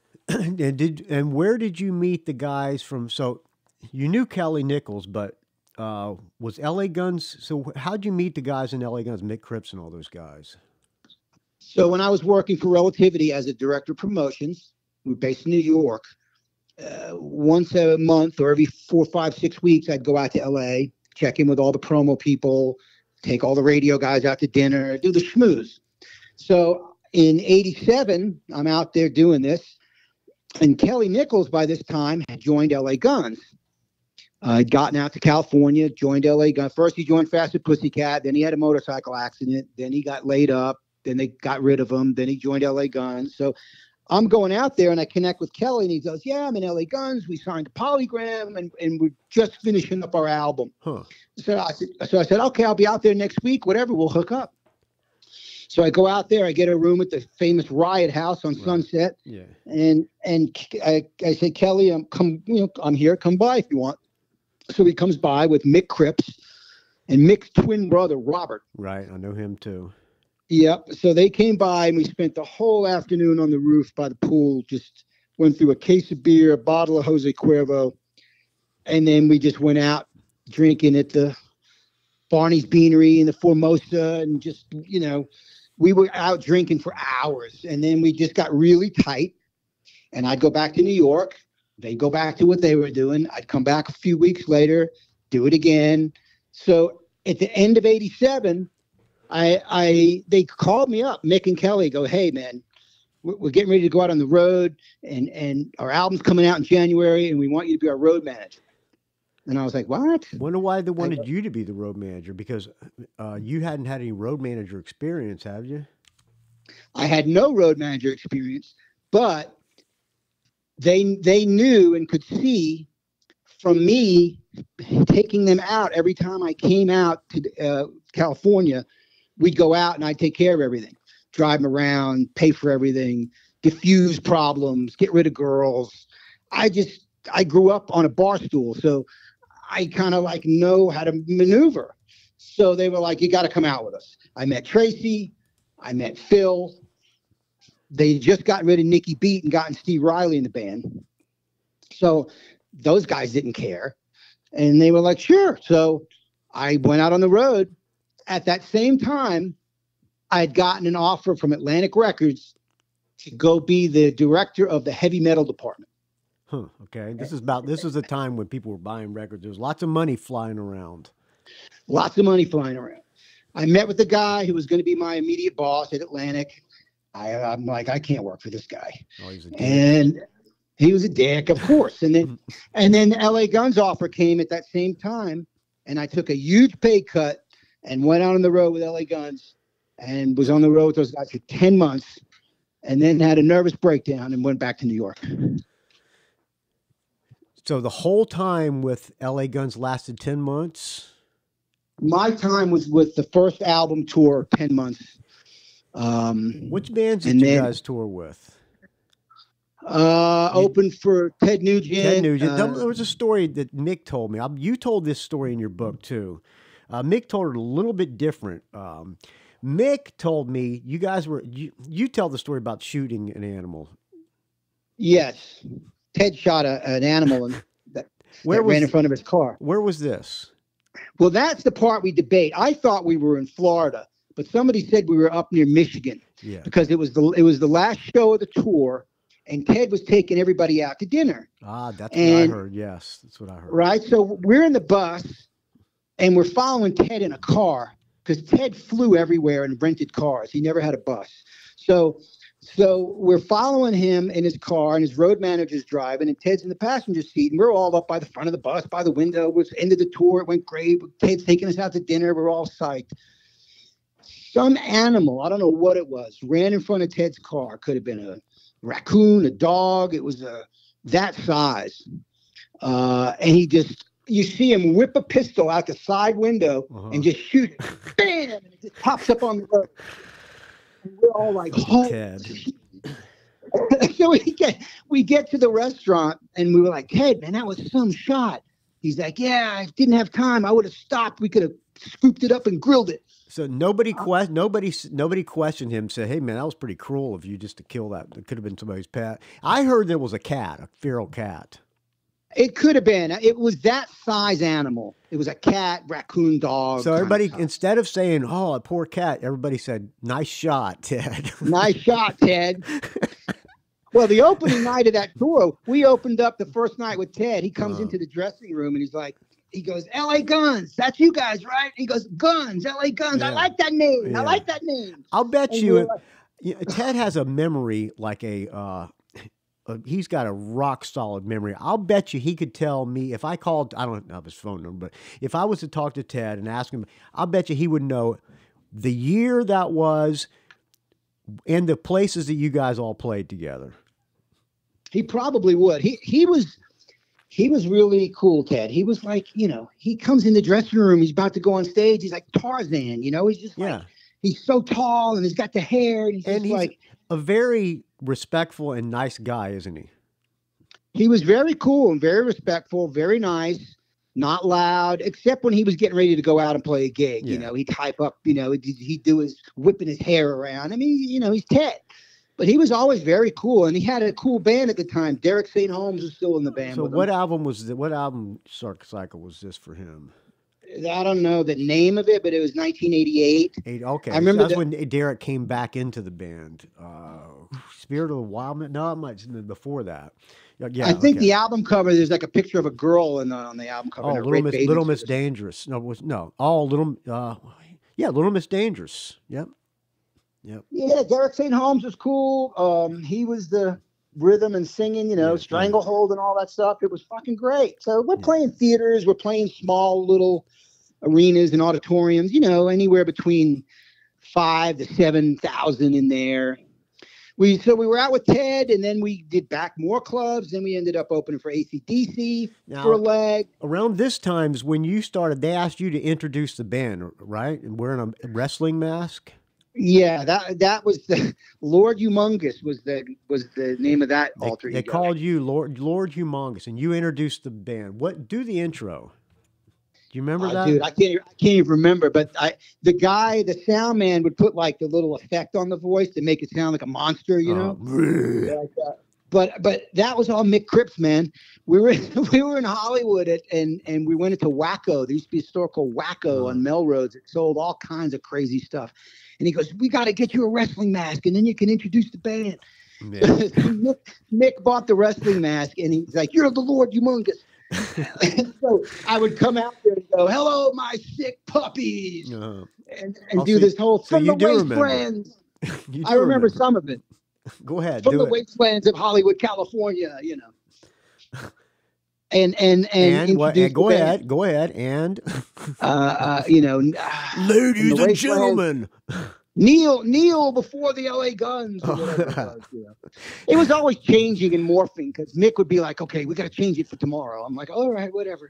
And where did you meet the guys from? So you knew Kelly Nichols, but was LA Guns. So how'd you meet the guys in LA Guns, Mick Cripps and all those guys? So when I was working for Relativity as a director of promotions, we were based in New York. Once a month or every 4, 5, 6 weeks, I'd go out to LA, check in with all the promo people, take all the radio guys out to dinner, do the schmooze. So in '87, I'm out there doing this. And Kelly Nichols, by this time, had joined LA Guns. I'd gotten out to California, joined LA Guns. First, he joined Faster Pussycat. Then he had a motorcycle accident. Then he got laid up. Then they got rid of him. Then he joined LA Guns. So I'm going out there and I connect with Kelly and he goes, yeah, I'm in LA Guns. We signed a Polygram and we're just finishing up our album. Huh. So I said, okay, I'll be out there next week, whatever, we'll hook up. So I go out there, I get a room at the famous Riot House on Sunset. Yeah. And I say, Kelly, I'm here, come by if you want. So he comes by with Mick Cripps and Mick's twin brother, Robert. Right. I know him too. Yep. So they came by and we spent the whole afternoon on the roof by the pool, just went through a case of beer, a bottle of Jose Cuervo. And then we just went out drinking at the Barney's Beanery and the Formosa and just, we were out drinking for hours. And then we just got really tight and I'd go back to New York. They'd go back to what they were doing. I'd come back a few weeks later, do it again. So at the end of '87, they called me up, Mick and Kelly, go, hey man, we're getting ready to go out on the road and our album's coming out in January and we want you to be our road manager. And I was like, what? Wonder why they wanted you to be the road manager, because you hadn't had any road manager experience, have you? I had no road manager experience, but they knew and could see from me taking them out every time I came out to California. We'd go out and I'd take care of everything, drive them around, pay for everything, diffuse problems, get rid of girls. I grew up on a bar stool, so I kind of know how to maneuver. So they were like, you got to come out with us. I met Tracy. I met Phil. They just got rid of Nicky Beat and gotten Steve Riley in the band. So those guys didn't care. And they were like, sure. So I went out on the road. At that same time, I had gotten an offer from Atlantic Records to go be the director of the heavy metal department. Huh. Okay. This is a time when people were buying records. There was lots of money flying around. Lots of money flying around. I met with the guy who was going to be my immediate boss at Atlantic. I'm like, I can't work for this guy. Oh, he's a dick. And he was a dick, of course. And then the LA Guns offer came at that same time. And I took a huge pay cut and went out on the road with LA Guns and was on the road with those guys for 10 months and then had a nervous breakdown and went back to New York. So the whole time with LA Guns lasted 10 months? My time was with the first album tour, 10 months. Which bands did you guys tour with? Opened for Ted Nugent. Ted Nugent. There was a story that Mick told me. You told this story in your book too. Mick told it a little bit different. Mick told me you guys were, you tell the story about shooting an animal. Yes. Ted shot an animal that ran in front of his car. Where was this? Well, that's the part we debate. I thought we were in Florida, but somebody said we were up near Michigan. Yeah. Because it was the last show of the tour, and Ted was taking everybody out to dinner. Ah, that's what I heard. Yes, that's what I heard. Right. So we're in the bus, and we're following Ted in a car because Ted flew everywhere and rented cars. He never had a bus. So we're following him in his car, and his road manager's driving, and Ted's in the passenger seat, and we're all up by the front of the bus, by the window. It was end of the tour. It went great. Ted's taking us out to dinner. We're all psyched. Some animal, I don't know what it was, ran in front of Ted's car. Could have been a raccoon, a dog. It was that size. And you see him whip a pistol out the side window and just shoot it. Bam! And it just pops up on the road. And we're all like, oh. Ted. So we get to the restaurant and we were like, Ted, man, that was some shot. He's like, yeah, I didn't have time. I would have stopped. We could have scooped it up and grilled it. So nobody questioned him. Said, "Hey man, that was pretty cruel of you just to kill that. It could have been somebody's pet." I heard there was a cat, a feral cat. It could have been. It was that size animal. It was a cat, raccoon, dog. So everybody, instead of saying, "Oh, a poor cat," everybody said, "Nice shot, Ted." Nice shot, Ted. Well, the opening night of that tour, we opened up the first night with Ted. He comes into the dressing room and he's like, he goes, "L.A. Guns, that's you guys, right?" He goes, "Guns, L.A. Guns. Yeah. I like that name. Yeah. I like that name." I'll bet And you, we're like, Ted has a memory like he's got a rock solid memory. I'll bet you he could tell me if I called, I don't have his phone number, but if I was to talk to Ted and ask him, I'll bet you he would know the year that was and the places that you guys all played together. He probably would. He was really cool, Ted. He was like, he comes in the dressing room, he's about to go on stage, he's like Tarzan, he's just like, he's so tall and he's got the hair and he's like a very respectful and nice guy, isn't he? He was very cool and very respectful, very nice, not loud, except when he was getting ready to go out and play a gig. He'd hype up, he'd do his whipping his hair around. I mean, he's Ted. But he was always very cool, and he had a cool band at the time. Derek St. Holmes was still in the band. So what album Circus Cycle was this for him? I don't know the name of it, but it was 1988. Okay. I remember that's when Derek came back into the band. Spirit of the Wild Man? No, it might have been before that. Yeah, I think the album cover, there's like a picture of a girl on the album cover. Oh, Little Miss Dangerous. Little Miss Dangerous. Yep. Yeah, Derek St. Holmes was cool. He was the rhythm and singing, Stranglehold and all that stuff. It was fucking great. So we're playing theaters, we're playing small little arenas and auditoriums, anywhere between 5,000 to 7,000 in there. We were out with Ted, and then we did back more clubs. Then we ended up opening for AC/DC for a leg. Around this times when you started, they asked you to introduce the band, right? And wearing a wrestling mask. Yeah, that was the Lord Humongous was the name of that alter ego. They called you Lord Humongous, and you introduced the band. Do the intro? Do you remember that? Dude, I can't even remember. But the sound man would put like the little effect on the voice to make it sound like a monster, But that was all Mick Cripps, man. We were in Hollywood and we went into Wacko. There used to be a store called Wacko on Melrose. It sold all kinds of crazy stuff. And he goes, "We got to get you a wrestling mask, and then you can introduce the band." Mick bought the wrestling mask, and he's like, "You're the Lord Humongous." So I would come out there and go, "Hello, my sick puppies," and do this whole from the wastelands. I remember some of it. Go ahead. From the wastelands of Hollywood, California, And what? And go ahead. And ladies and gentlemen, kneel before the LA Guns. Or whatever it was, It was always changing and morphing because Mick would be like, "Okay, we got to change it for tomorrow." I'm like, "All right, whatever."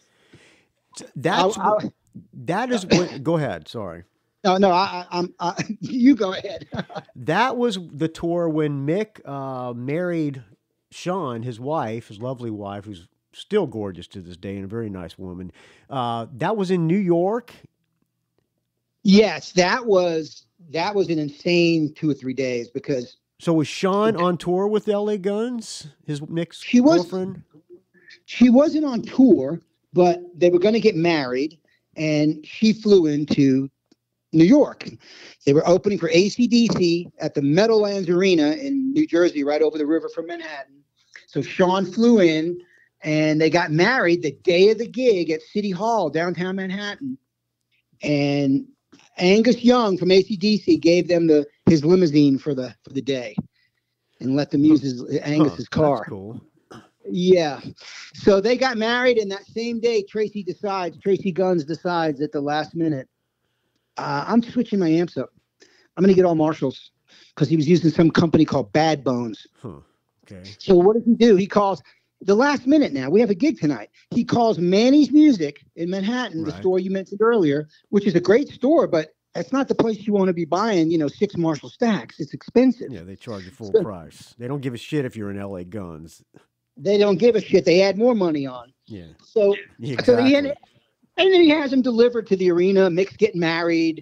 That is what. Go ahead. Sorry. No, you go ahead. That was the tour when Mick married Sean, his wife, his lovely wife, who's still gorgeous to this day and a very nice woman. That was in New York. Yes, that was an insane 2 or 3 days because. So was Sean on tour with LA Guns? Mick's girlfriend? She wasn't on tour, but they were going to get married, and she flew into New York. They were opening for AC/DC at the Meadowlands Arena in New Jersey, right over the river from Manhattan. So Sean flew in, and they got married the day of the gig at City Hall, downtown Manhattan. And Angus Young from AC/DC gave them his limousine for the day, and let them use Angus's car. That's cool. Yeah. So they got married, and that same day, Tracy Guns decides at the last minute, I'm switching my amps up. I'm going to get all Marshalls because he was using some company called Bad Bones. Okay. So what does he do? He calls the last minute now. We have a gig tonight. He calls Manny's Music in Manhattan, the store you mentioned earlier, which is a great store, but that's not the place you want to be buying, 6 Marshall stacks. It's expensive. Yeah, they charge you full price. They don't give a shit if you're in LA Guns. They don't give a shit. They add more money on. Yeah. So exactly. And then he has them delivered to the arena. Mick's getting married.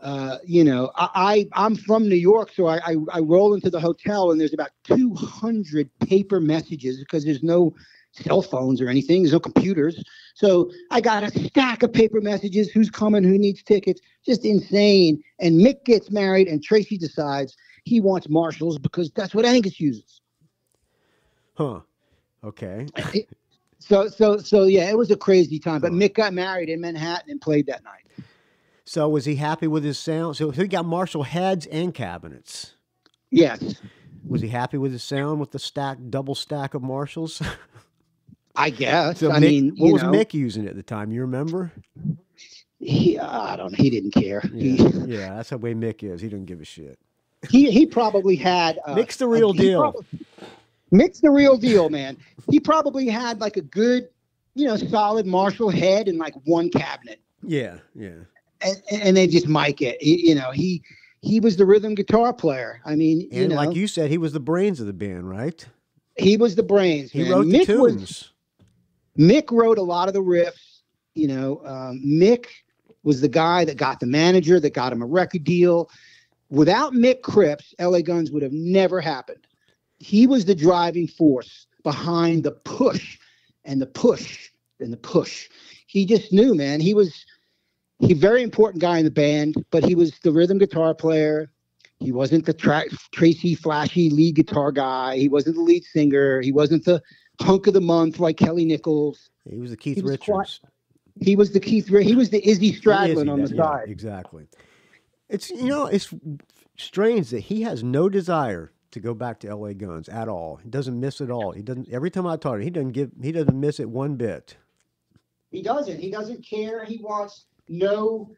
I'm from New York, so I roll into the hotel and there's about 200 paper messages because there's no cell phones or anything. There's no computers. So I got a stack of paper messages. Who's coming? Who needs tickets? Just insane. And Mick gets married, and Tracy decides he wants Marshalls because that's what Angus uses. Huh. Okay. So yeah, it was a crazy time. But Mick got married in Manhattan and played that night. So was he happy with his sound? So he got Marshall heads and cabinets. Yes. Was he happy with his sound with the double stack of Marshalls? I guess. So I Mick, mean, what was Mick using at the time? You remember? I don't know. He didn't care. Yeah, that's the way Mick is. He doesn't give a shit. He probably had Mick's the real deal. Mick's the real deal, man. He probably had like a good, solid Marshall head and like one cabinet. Yeah. And they just mic it. He was the rhythm guitar player. I mean, and like you said, he was the brains of the band, right? He was the brains. He wrote the tunes. Mick wrote a lot of the riffs. Mick was the guy that got the manager, that got him a record deal. Without Mick Cripps, LA Guns would have never happened. He was the driving force behind the push and the push and the push. He just knew, man. He very important guy in the band, but he was the rhythm guitar player. He wasn't the Tracy flashy lead guitar guy. He wasn't the lead singer. He wasn't the hunk of the month like Kelly Nichols. He was the Keith Richards. He was the He was the Izzy Stradlin on the side. Yeah, exactly. It's it's strange that he has no desire to go back to LA Guns at all. He doesn't miss it all. He doesn't. Every time I talk to him, he doesn't miss it one bit. He doesn't. He doesn't care. He wants no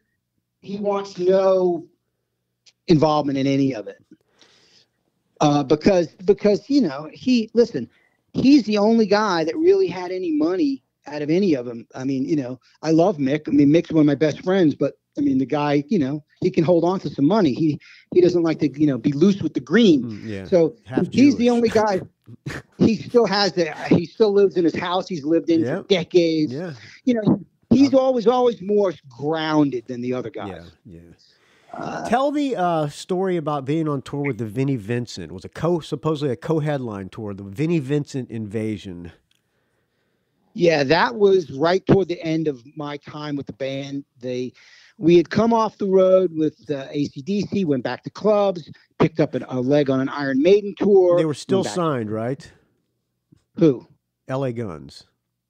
involvement in any of it. Because he's the only guy that really had any money out of any of them. I mean, I love Mick. I mean, Mick's one of my best friends, but I mean, the guy, he can hold on to some money. He doesn't like to, be loose with the green. Yeah. So he's the only guy. He still has he still lives in his house. He's lived in for decades. Yeah. He's always more grounded than the other guys. Yeah. Tell the story about being on tour with the Vinnie Vincent. It was supposedly a co-headline tour, the Vinnie Vincent Invasion. Yeah, that was right toward the end of my time with the band. We had come off the road with AC/DC, went back to clubs, picked up a leg on an Iron Maiden tour. They were still signed, right? Who? LA Guns.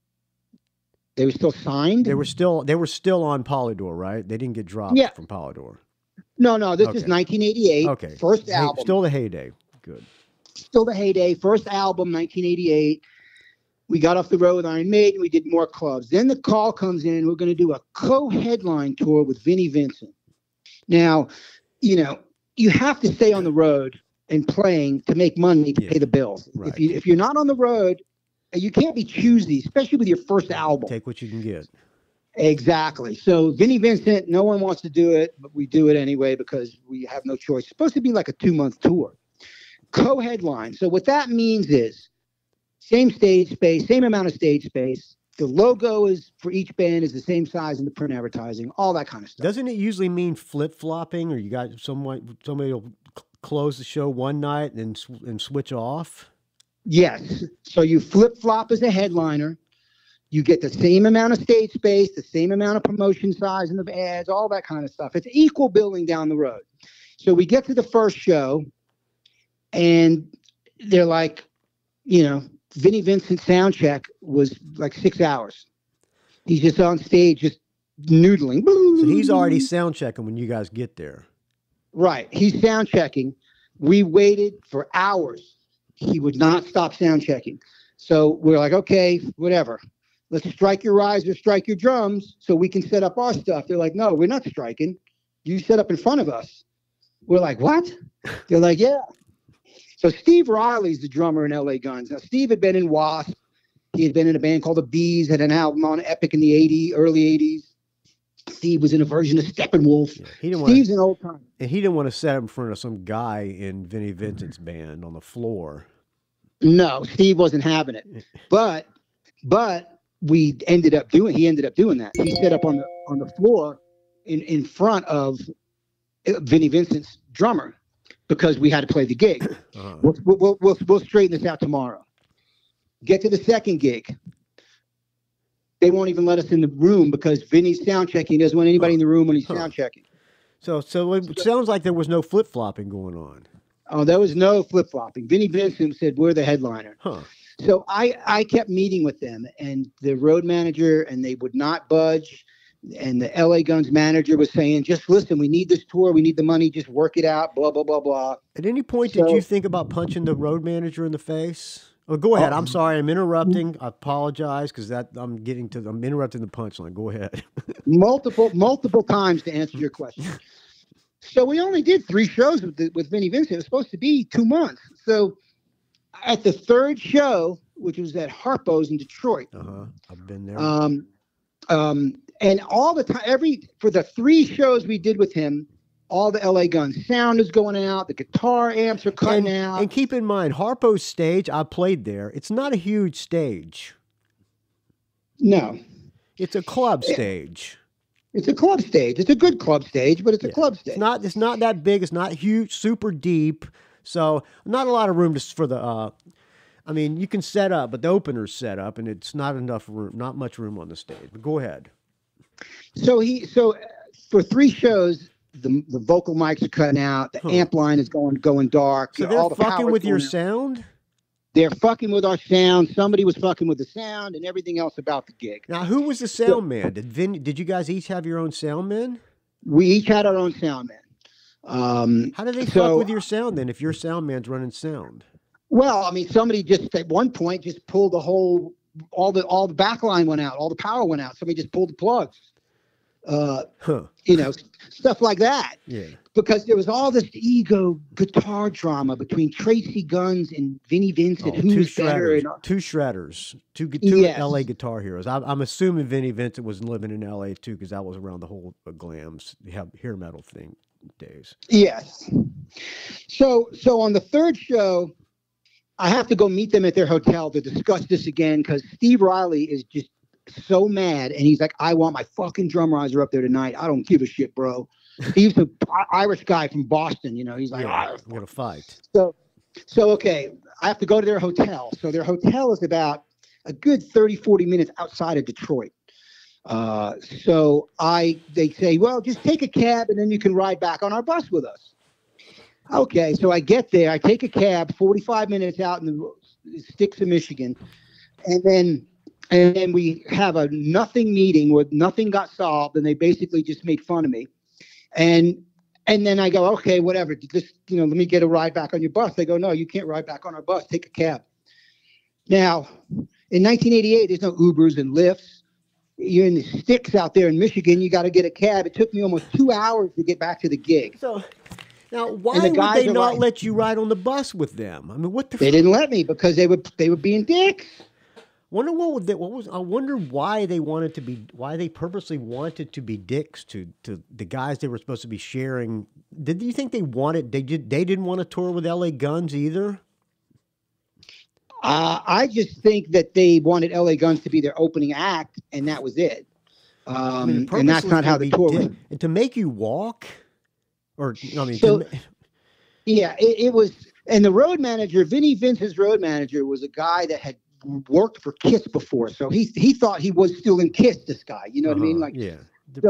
They were still signed? They were still on Polydor, right? They didn't get dropped from Polydor. No, this is 1988. Okay. First album. Still the heyday. Good. Still the heyday. First album, 1988. We got off the road with Iron Maiden. We did more clubs. Then the call comes in. We're going to do a co-headline tour with Vinnie Vincent. Now, you have to stay on the road and playing to make money to pay the bills. Right. If you're not on the road, you can't be choosy, especially with your first album. Take what you can get. Exactly. So Vinnie Vincent, no one wants to do it, but we do it anyway because we have no choice. It's supposed to be like a 2-month tour. Co-headline. So what that means is same stage space, same amount of stage space. The logo is for each band is the same size in the print advertising, all that kind of stuff. Doesn't it usually mean flip-flopping, or you got somebody will close the show one night and switch off? Yes. So you flip-flop as a headliner. You get the same amount of stage space, the same amount of promotion size in the ads, all that kind of stuff. It's equal billing down the road. So we get to the first show, and they're like, Vinnie Vincent's sound check was like 6 hours. He's just on stage, just noodling. So he's already sound checking when you guys get there. Right. He's sound checking. We waited for hours. He would not stop sound checking. So we're like, okay, whatever. Let's strike your riser, strike your drums so we can set up our stuff. They're like, no, we're not striking. You set up in front of us. We're like, what? They're like, yeah. So Steve Riley's the drummer in LA Guns. Now, Steve had been in Wasp. He had been in a band called the Bees, had an album on Epic in the early 80s. Steve was in a version of Steppenwolf. Yeah, Steve's an old time. And he didn't want to set up in front of some guy in Vinnie Vincent's band on the floor. No, Steve wasn't having it. But he ended up doing that. He set up on the floor in front of Vinnie Vincent's drummer because we had to play the gig. We'll straighten this out tomorrow. Get to the second gig. They won't even let us in the room because Vinny's sound checking. He doesn't want anybody in the room when he's sound checking. So it sounds like there was no flip flopping going on. Oh, there was no flip flopping. Vinny Vincent said, "We're the headliner." Huh. So I kept meeting with them and the road manager, and they would not budge. And the LA Guns manager was saying, "Just listen, we need this tour. We need the money. Just work it out, blah, blah, blah, blah." At any point, did you think about punching the road manager in the face? Oh, go ahead. I'm sorry. I'm interrupting. I apologize because I'm interrupting the punchline. Go ahead. multiple times to answer your question. So we only did 3 shows with Vinny Vincent. It was supposed to be 2 months. So at the third show, which was at Harpo's in Detroit. I've been there. And all the time, for the 3 shows we did with him, all the LA Guns sound is going out, the guitar amps are cutting out. And keep in mind, Harpo's stage, I played there. It's not a huge stage. No. It's a club stage. It's a club stage. It's a good club stage, but it's a club stage. It's not that big. It's not huge, super deep. So not a lot of room for the. I mean, you can set up, but the opener's set up, and it's not enough room. Not much room on the stage. But go ahead. So for 3 shows, the vocal mics are cutting out. The amp line is going dark. So they're fucking with your sound. They're fucking with our sound. Somebody was fucking with the sound and everything else about the gig. Now, who was the sound man? Did you guys each have your own sound man? We each had our own sound man. How do they fuck with your sound then if your sound man's running sound? Well, I mean, somebody just at one point just pulled all the back line went out, all the power went out. Somebody just pulled the plugs. You know, stuff like that. Yeah. Because there was all this ego guitar drama between Tracy Guns and Vinny Vincent. Who's better? Two shredders, two LA guitar heroes. I'm assuming Vinny Vincent was living in LA too, because that was around the whole glams, hair metal thing days. Yes. So on the third show, I have to go meet them at their hotel to discuss this again because Steve Riley is just so mad, and he's like, "I want my fucking drum riser up there tonight. I don't give a shit, bro." He's an Irish guy from Boston, you know. He's like, "I'm gonna fight." So okay, I have to go to their hotel. So their hotel is about a good 30-40 minutes outside of Detroit. So they say, "Well, just take a cab and then you can ride back on our bus with us." Okay, so I get there, I take a cab, 45 minutes out in the sticks of Michigan, and then we have a nothing meeting where nothing got solved, and they basically just made fun of me. And then I go, "Okay, whatever, just, let me get a ride back on your bus." They go, "No, you can't ride back on our bus. Take a cab." Now, in 1988, there's no Ubers and Lyfts. You're in the sticks out there in Michigan. You got to get a cab. It took me almost 2 hours to get back to the gig. So now, why would they not let you ride on the bus with them? I mean, what the? They didn't let me because they were being dicks. I wonder why they purposely wanted to be dicks to the guys they were supposed to be sharing. Did you think they didn't want to tour with LA Guns either? I just think that they wanted LA Guns to be their opening act, and that was it. And that's not how the tour was. And to make you walk, it was. And the road manager, Vinny Vincent's road manager, was a guy that had worked for Kiss before, so he thought he was still in Kiss. This guy, you know what I mean? Like, yeah.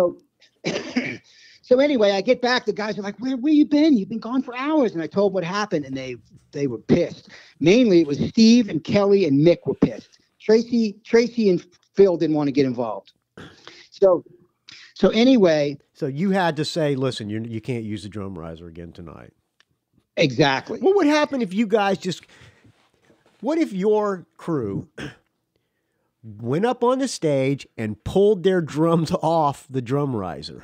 So anyway, I get back. The guys are like, "Where you been? You've been gone for hours." And I told what happened, and they were pissed. Mainly, it was Steve and Kelly and Mick were pissed. Tracy and Phil didn't want to get involved. So anyway, so you had to say, "Listen, you can't use the drum riser again tonight." Exactly. What would happen if you guys what if your crew went up on the stage and pulled their drums off the drum riser?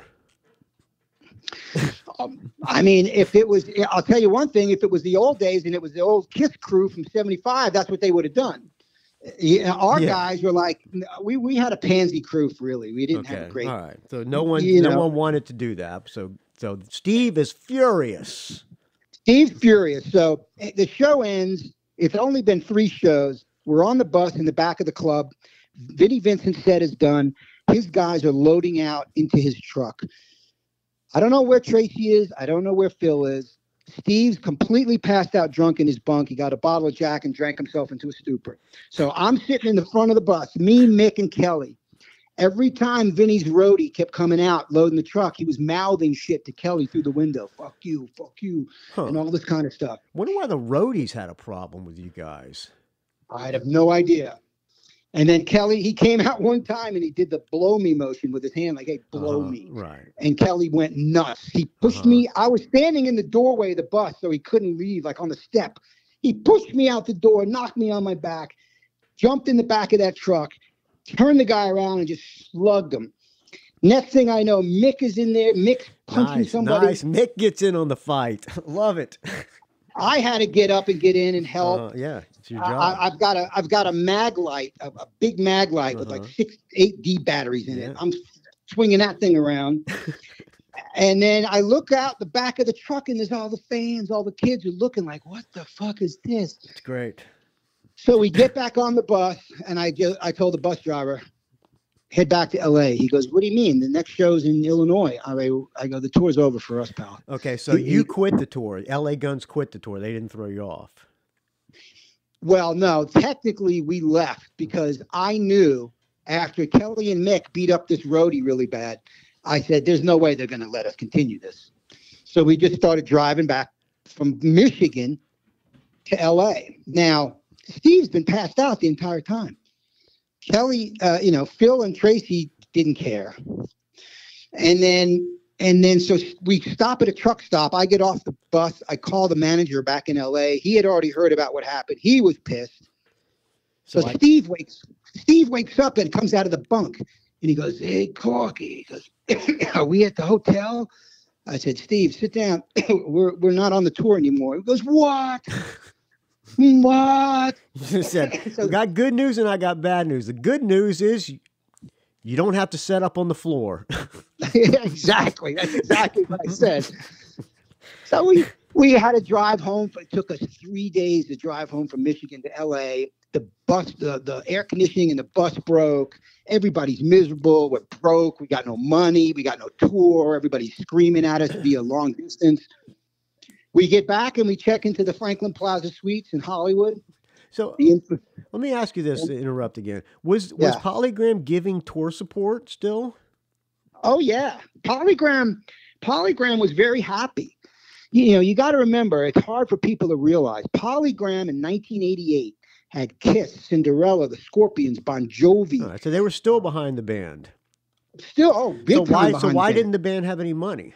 I mean, I'll tell you one thing, if it was the old days and it was the old Kiss crew from 75, that's what they would have done. Our guys were like, we had a pansy crew, really. We didn't have a great. All right. So no one wanted to do that. So Steve is furious. Steve's furious. So the show ends. It's only been 3 shows. We're on the bus in the back of the club. Vinny Vincent's set is done. His guys are loading out into his truck. I don't know where Tracy is. I don't know where Phil is. Steve's completely passed out drunk in his bunk. He got a bottle of Jack and drank himself into a stupor. So I'm sitting in the front of the bus, me, Mick, and Kelly. Every time Vinny's roadie kept coming out, loading the truck, he was mouthing shit to Kelly through the window. Fuck you, and all this kind of stuff. Wonder why the roadies had a problem with you guys. I have no idea. And then Kelly, he came out one time and he did the blow me motion with his hand, like, hey, blow me. Right. And Kelly went nuts. He pushed me. I was standing in the doorway of the bus, so he couldn't leave, like on the step. He pushed me out the door, knocked me on my back, jumped in the back of that truck, turned the guy around and just slugged him. Next thing I know, Mick is in there. Mick's punching somebody. Nice. Mick gets in on the fight. Love it. I had to get up and get in and help. Yeah, it's your job. I've got a mag light, a big mag light with like 8 D batteries in it. I'm swinging that thing around. And then I look out the back of the truck and there's all the fans, all the kids are looking like, what the fuck is this? It's great. So we get back on the bus and I told the bus driver, head back to LA. He goes, what do you mean? The next show's in Illinois. I go, the tour's over for us, pal. Okay, so you quit the tour. LA Guns quit the tour. They didn't throw you off. Well, no, technically we left because I knew after Kelly and Mick beat up this roadie really bad, I said, there's no way they're going to let us continue this. So we just started driving back from Michigan to LA. Now, Steve's been passed out the entire time. Kelly, Phil and Tracy didn't care. And then so we stop at a truck stop. I get off the bus. I call the manager back in LA. He had already heard about what happened. He was pissed. So Steve wakes up and comes out of the bunk and he goes, hey, Corky. He goes, are we at the hotel? I said, Steve, sit down. We're not on the tour anymore. He goes, what? What? You said, I got good news and I got bad news. The good news is you don't have to set up on the floor. Exactly. That's exactly what I said. So we had to drive home. It took us 3 days to drive home from Michigan to LA. The bus, the air conditioning in the bus broke. Everybody's miserable. We're broke. We got no money. We got no tour. Everybody's screaming at us via long distance. We get back and we check into the Franklin Plaza Suites in Hollywood. So let me ask you this, to interrupt again. Was Polygram giving tour support still? Oh, yeah. Polygram was very happy. You got to remember, it's hard for people to realize. Polygram in 1988 had Kiss, Cinderella, the Scorpions, Bon Jovi. Right, so they were still behind the band. Still, big time behind So why the band. didn't the band have any money?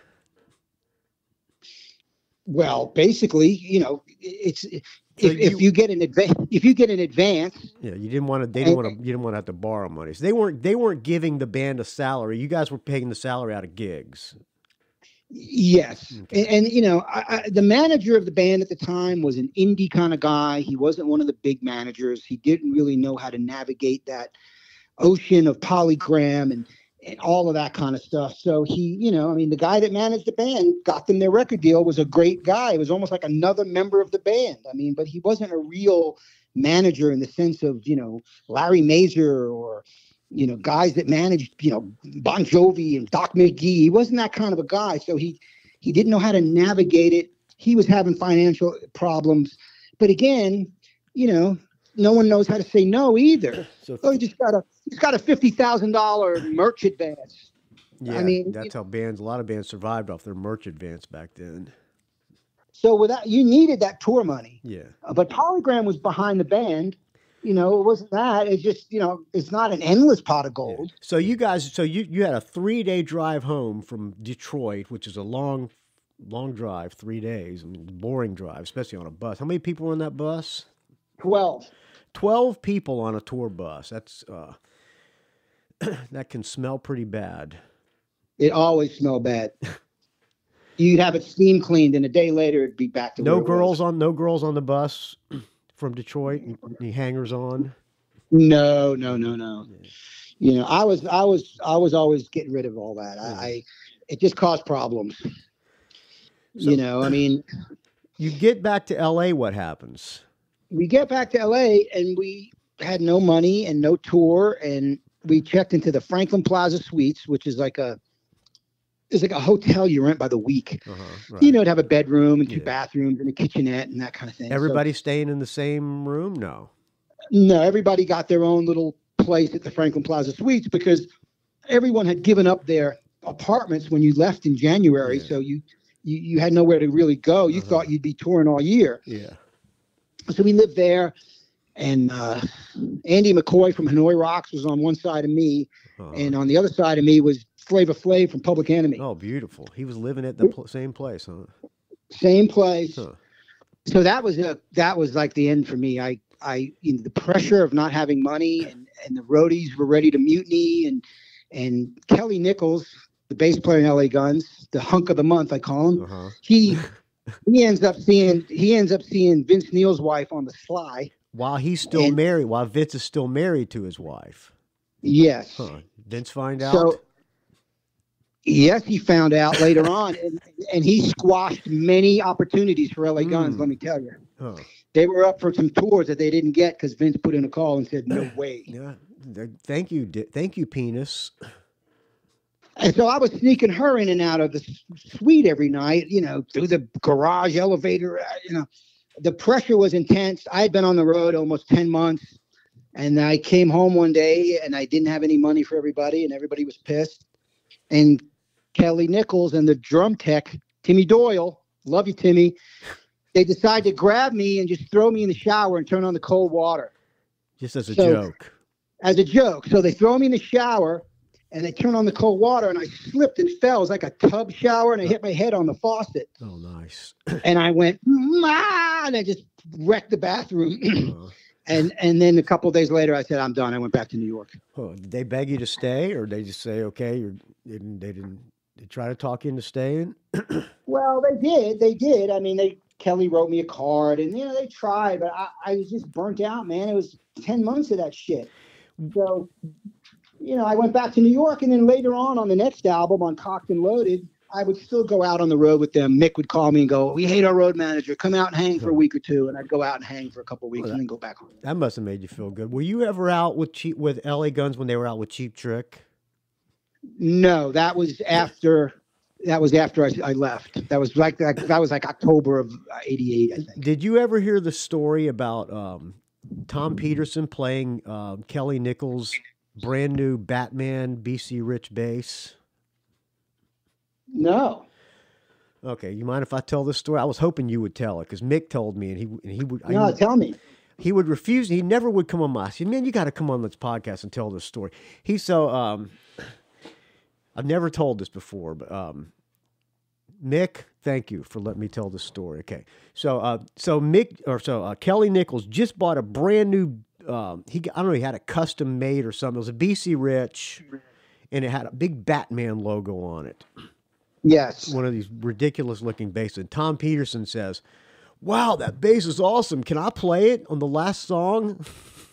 Well, basically, it's if you get an advance. Yeah, you didn't want to. You didn't want to have to borrow money. So they weren't giving the band a salary. You guys were paying the salary out of gigs. Yes, okay. and the manager of the band at the time was an indie kind of guy. He wasn't one of the big managers. He didn't really know how to navigate that ocean of Polygram and all of that kind of stuff. So he, the guy that managed the band, got them their record deal, was a great guy. It was almost like another member of the band. But he wasn't a real manager in the sense of, Larry Mazer or, guys that managed, Bon Jovi and Doc McGee. He wasn't that kind of a guy. So he didn't know how to navigate it. He was having financial problems. But again, no one knows how to say no either. So he's got a $50,000 merch advance. Yeah, that's how a lot of bands survived off their merch advance back then. So you needed that tour money. Yeah. But Polygram was behind the band. It wasn't that. It's just, it's not an endless pot of gold. Yeah. So you guys, you had a 3-day drive home from Detroit, which is a long drive, 3 days, boring drive, especially on a bus. How many people were on that bus? 12 people on a tour bus. That's that can smell pretty bad. It always smelled bad. You'd have it steam cleaned, and a day later it'd be back to no girls on the bus from Detroit. Any hangers on? No. Yeah. I was always getting rid of all that. Yeah. It just caused problems. So, you get back to LA. What happens? We get back to LA and we had no money and no tour, and we checked into the Franklin Plaza Suites, which is like it's like a hotel you rent by the week. Right. You know, to have a bedroom and 2 bathrooms and a kitchenette and that kind of thing. Everybody staying in the same room? No. No, everybody got their own little place at the Franklin Plaza Suites because everyone had given up their apartments when you left in January. So you had nowhere to really go. You thought you'd be touring all year. Yeah. So we lived there, and Andy McCoy from Hanoi Rocks was on one side of me, and on the other side of me was Flavor Flav from Public Enemy. Oh, beautiful. He was living at the same place, huh? Same place. So that was like the end for me. The pressure of not having money, and the roadies were ready to mutiny, and Kelly Nichols, the bass player in LA Guns, the hunk of the month, I call him. He ends up seeing Vince Neil's wife on the sly while he's still married. While Vince is still married to his wife. Yes. Vince find out. So, yes, he found out later on, and he squashed many opportunities for LA Guns. Let me tell you, they were up for some tours that they didn't get because Vince put in a call and said, "No way." Yeah. Thank you, Penis. And so I was sneaking her in and out of the suite every night, through the garage elevator. The pressure was intense. I had been on the road almost 10 months, and I came home one day and I didn't have any money for everybody, and everybody was pissed. And Kelly Nichols and the drum tech, Timmy Doyle, love you, Timmy, they decided to grab me and just throw me in the shower and turn on the cold water. Just as a joke. As a joke. So they throw me in the shower and they turn on the cold water, and I slipped and fell. It was like a tub shower, and I hit my head on the faucet. Oh, nice. And I went, and I just wrecked the bathroom. And then a couple of days later, I said, I'm done. I went back to New York. Did they beg you to stay, or they just say, okay, they try to talk you into staying? Well, they did. They did. I mean, Kelly wrote me a card, and, they tried, but I was just burnt out, man. It was 10 months of that shit. So, I went back to New York, and then later on the next album, on Cocked and Loaded, I would still go out on the road with them. Mick would call me and go, "We hate our road manager. Come out and hang for a week or two." And I'd go out and hang for a couple of weeks and then go back home. That must have made you feel good. Were you ever out with LA Guns when they were out with Cheap Trick? No, that was after. That was after I left. That was like October of '88, I think. Did you ever hear the story about Tom Peterson playing Kelly Nichols' brand new Batman BC Rich bass? No. Okay, you mind if I tell this story? I was hoping you would tell it because Mick told me, and he would. No, tell me. He would refuse. He never would come on my. I said, "Man, you got to come on this podcast and tell this story." He's so. I've never told this before, but Mick, thank you for letting me tell this story. Okay, so Kelly Nichols just bought a brand new. I don't know. He had a custom made or something. It was a BC Rich, and it had a big Batman logo on it. Yes. One of these ridiculous looking basses. And Tom Peterson says, "Wow, that bass is awesome. Can I play it on the last song?"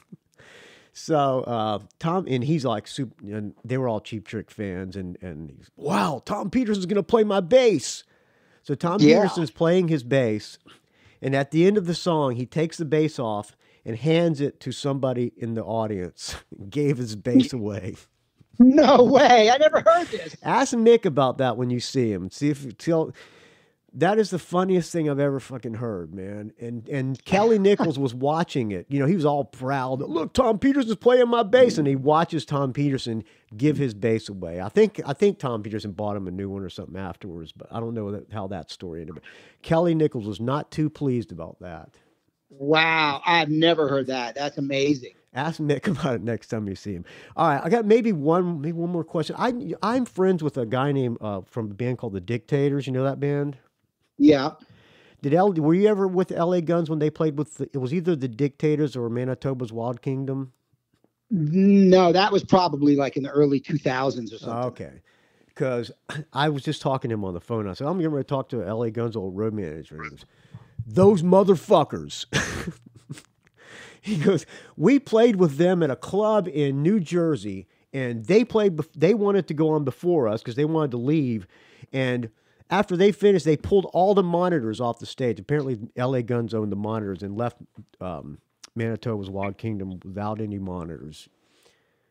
So Tom, and he's like, and they were all Cheap Trick fans, and he's, "Wow, Tom Peterson's going to play my bass." So Tom Peterson's playing his bass, and at the end of the song, he takes the bass off and hands it to somebody in the audience, gave his bass away. No way. I never heard this. Ask Mick about that when you see him. See if that is the funniest thing I've ever fucking heard, man. And Kelly Nichols was watching it. He was all proud. "Look, Tom Peterson's playing my bass," and he watches Tom Peterson give his bass away. I think Tom Peterson bought him a new one or something afterwards, but I don't know how that story ended. But Kelly Nichols was not too pleased about that. Wow, I've never heard that. That's amazing. Ask Mick about it next time you see him. All right, I got maybe one more question. I'm friends with a guy named from a band called the Dictators. You know that band? Yeah. Were you ever with LA Guns when they played with? It was either the Dictators or Manitoba's Wild Kingdom. No, that was probably like in the early 2000s or something. Okay, because I was just talking to him on the phone. I said, "I'm getting ready to talk to LA Guns' old road manager." He goes, "Those motherfuckers." He goes, "We played with them at a club in New Jersey, and they wanted to go on before us because they wanted to leave. And after they finished, they pulled all the monitors off the stage. Apparently, LA Guns owned the monitors and left Manitoba's Wild Kingdom without any monitors."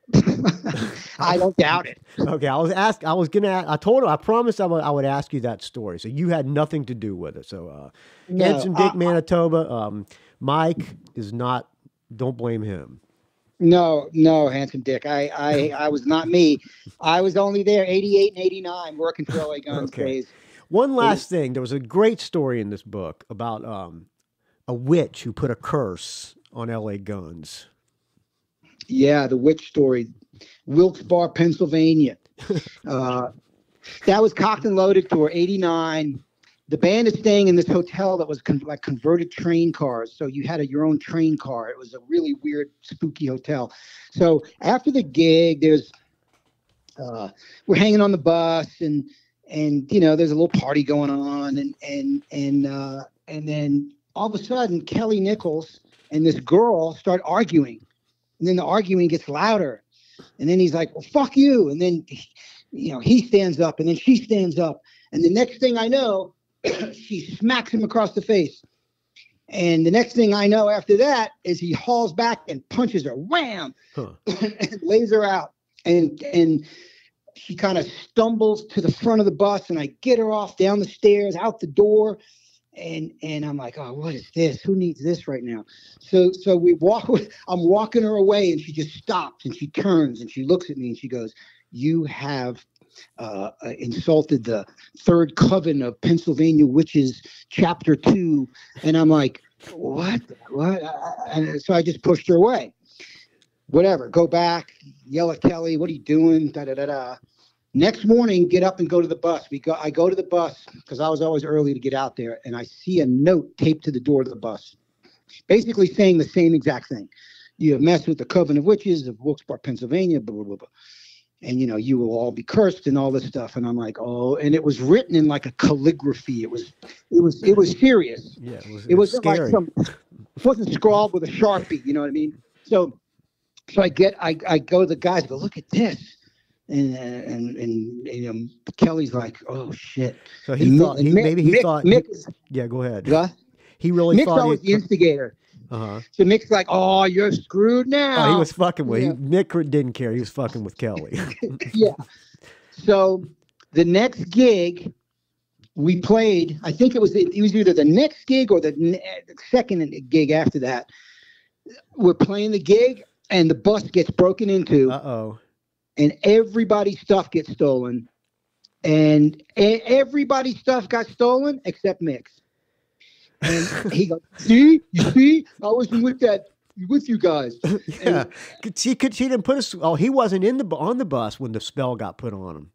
I don't doubt it. Okay, I told him, I promised I would ask you that story. So you had nothing to do with it. So, No, Handsome Dick Manitoba, Mike is not, don't blame him. No, Handsome Dick. I was not me. I was only there 88 and 89 working for LA Guns Okay. days. One last thing. There was a great story in this book about a witch who put a curse on LA Guns. Yeah, the witch story. Wilkes-Barre, Pennsylvania. That was Cocked and Loaded tour, 89. The band is staying in this hotel that was like converted train cars. So you had your own train car. It was a really weird, spooky hotel. So after the gig, we're hanging on the bus and there's a little party going on and then all of a sudden Kelly Nichols and this girl start arguing. And then the arguing gets louder. And then he's like, well, fuck you. And then, he stands up and then she stands up. And the next thing I know, she smacks him across the face. And the next thing I know after that is he hauls back and punches her, wham, and lays her out. And she kind of stumbles to the front of the bus and I get her off down the stairs, out the door. And I'm like, oh, what is this? Who needs this right now? So I'm walking her away and she just stops and she turns and she looks at me and she goes, you have insulted the third coven of Pennsylvania witches, chapter 2. And I'm like, what? And so I just pushed her away. Whatever, go back, yell at Kelly, what are you doing? Da, da, da, da. Next morning, get up and go to the bus. I go to the bus because I was always early to get out there, and I see a note taped to the door of the bus, basically saying the same exact thing. You have messed with the coven of witches of Wilkes-Barre, Pennsylvania, blah, blah, blah, blah. And, you will all be cursed and all this stuff. And I'm like, oh, and it was written in like a calligraphy. It was serious. Yeah, it wasn't scary. like it wasn't scrawled with a Sharpie. You know what I mean? So I go to the guys, go, look at this. And Kelly's like, oh shit. So he thought Mick, yeah, go ahead. What? He really Mick's thought always the instigator. Uh-huh. So Mick's like, oh, you're screwed now. Oh, he was fucking with Mick didn't care. He was fucking with Kelly. Yeah. So the next gig we played, I think it was either the next gig or the second gig after that. We're playing the gig and the bus gets broken into. Uh-oh. And everybody's stuff gets stolen. And everybody's stuff got stolen except Mick's. And he goes, you see, I wasn't with you guys. Yeah. She didn't put us. Oh, he wasn't on the bus when the spell got put on him.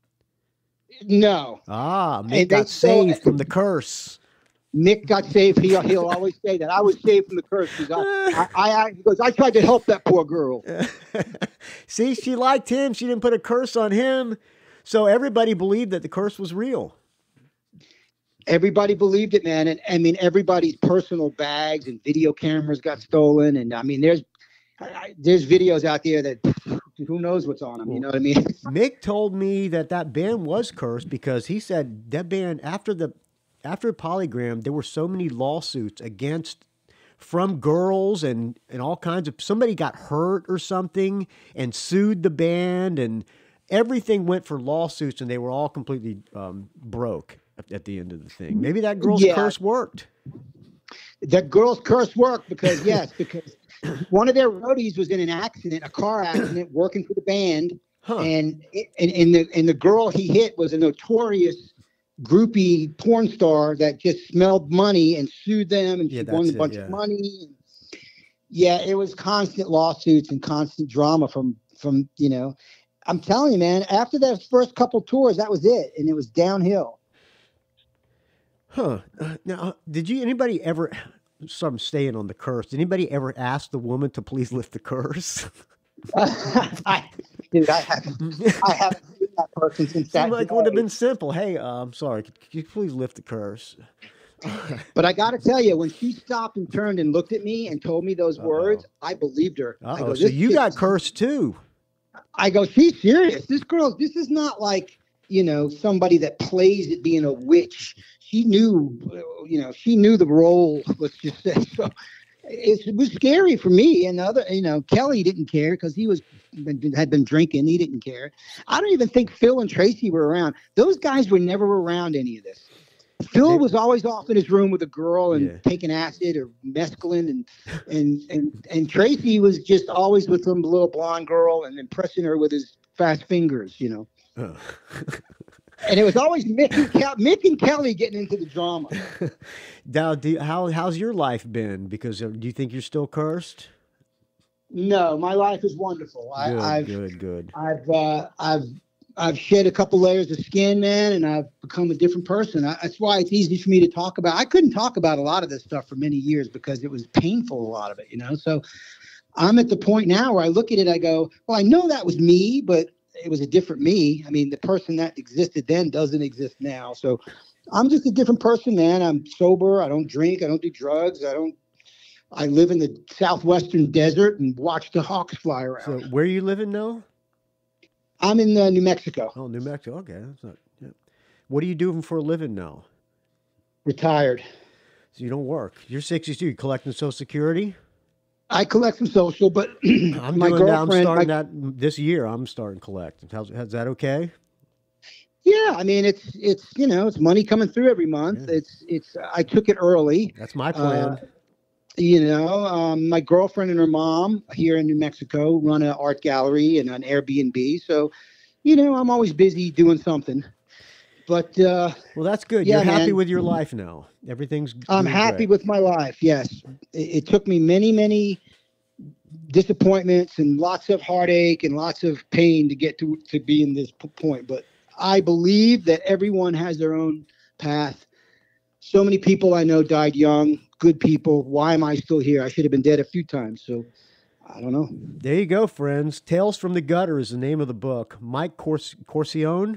No. Mick got saved from the curse. Mick got saved. He'll always say that. I was saved from the curse because he goes, I tried to help that poor girl. See, she liked him. She didn't put a curse on him. So everybody believed that the curse was real. Everybody believed it, man. And I mean, everybody's personal bags and video cameras got stolen. And I mean, there's videos out there that who knows what's on them. You know what I mean? Mick told me that band was cursed because he said that band after Polygram, there were so many lawsuits from girls and all kinds of, somebody got hurt or something and sued the band and everything went for lawsuits and they were all completely broke at the end of the thing. Maybe that girl's curse worked. That girl's curse worked because one of their roadies was in a car accident working for the band. Huh. And the girl he hit was a notorious groupie porn star that just smelled money and sued them and she won a bunch of money. Yeah, it was constant lawsuits and constant drama from I'm telling you, man, after that first couple tours, that was it. And it was downhill. Huh. Now, anybody ever, so I'm staying on the curse, anybody ever ask the woman to please lift the curse? I haven't seen that person since that day. It would have been simple. Hey, I'm sorry. Could you please lift the curse? But I got to tell you, when she stopped and turned and looked at me and told me those words, I believed her. So you got cursed too. I go, she's serious. This is not like, somebody that plays at being a witch. She knew the role, let's just say. So it was scary for me. And the other, Kelly didn't care because had been drinking. He didn't care. I don't even think Phil and Tracy were around. Those guys were never around any of this. Phil was always off in his room with a girl and taking acid or mescaline, and Tracy was just always with some little blonde girl and impressing her with his fast fingers, Oh. And it was always Mick and Kelly getting into the drama. Now, how's your life been? Because do you think you're still cursed? No, my life is wonderful. Good. I've shed a couple layers of skin, man, and I've become a different person. That's why it's easy for me to talk about. I couldn't talk about a lot of this stuff for many years because it was painful, a lot of it, So I'm at the point now where I look at it, I go, well, I know that was me, but it was a different me. I mean, the person that existed then doesn't exist now. So I'm just a different person, man. I'm sober. I don't drink. I don't do drugs. I live in the southwestern desert and watch the hawks fly around. So where are you living now? I'm in New Mexico. Oh, New Mexico. Okay. That's not, yeah. What are you doing for a living now? Retired. So you don't work. You're 62. You collecting Social Security? I collect some social, but I'm starting that this year. I'm starting to collect. Is that okay? Yeah, I mean it's money coming through every month. Yeah. I took it early. That's my plan. My girlfriend and her mom here in New Mexico run an art gallery and an Airbnb. So, I'm always busy doing something. But well, that's good. You're happy with your life now. Everything's. I'm happy with my life. Yes, it took me many disappointments and lots of heartache and lots of pain to get to be in this point. But I believe that everyone has their own path. So many people I know died young. Good people. Why am I still here? I should have been dead a few times. So I don't know. There you go, friends. Tales from the Gutter is the name of the book. Mike Corcione.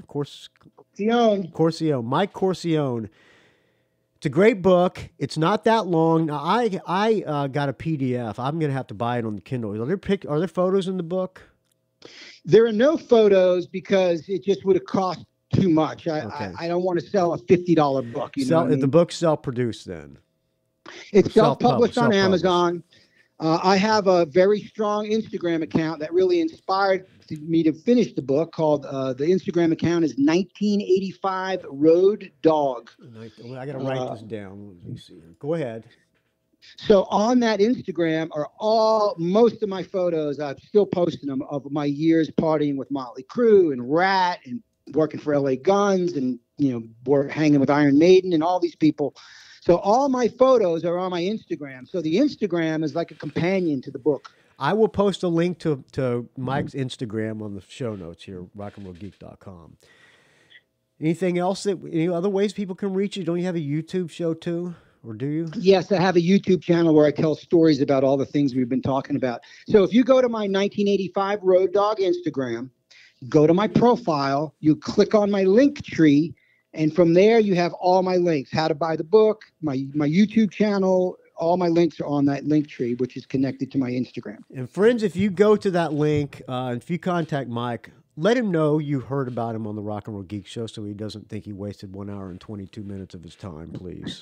Mike Corcione. It's a great book. It's not that long. Now, I got a PDF. I'm going to have to buy it on the Kindle. Are there photos in the book? There are no photos because it just would have cost too much. I don't want to sell a $50 book. The book's self-produced then? It's self-published on Amazon. I have a very strong Instagram account that really inspired me to finish the book called, the Instagram account is 1985 Road Dog. I got to write this down. Let me see. Go ahead. So on that Instagram are most of my photos. I'm still posting them of my years partying with Motley Crue and Rat and working for LA Guns and, hanging with Iron Maiden and all these people. So all my photos are on my Instagram. So the Instagram is like a companion to the book. I will post a link to Mike's Instagram on the show notes here, rockandrollgeek.com. Anything else any other ways people can reach you? Don't you have a YouTube show too? Or do you? Yes, I have a YouTube channel where I tell stories about all the things we've been talking about. So if you go to my 1985 Road Dog Instagram, go to my profile, you click on my link tree, and from there you have all my links, how to buy the book, my YouTube channel, all my links are on that link tree, which is connected to my Instagram. And friends, if you go to that link, if you contact Mike, let him know you heard about him on the Rock and Roll Geek Show so he doesn't think he wasted 1 hour and 22 minutes of his time, please.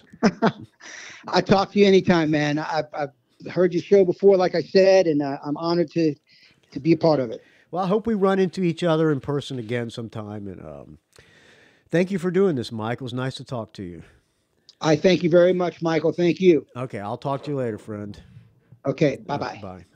I talk to you anytime, man. I've heard your show before, like I said, and I'm honored to be a part of it. Well, I hope we run into each other in person again sometime. And thank you for doing this, Mike. It was nice to talk to you. I thank you very much, Michael. Thank you. Okay, I'll talk to you later, friend. Okay, bye-bye. Bye.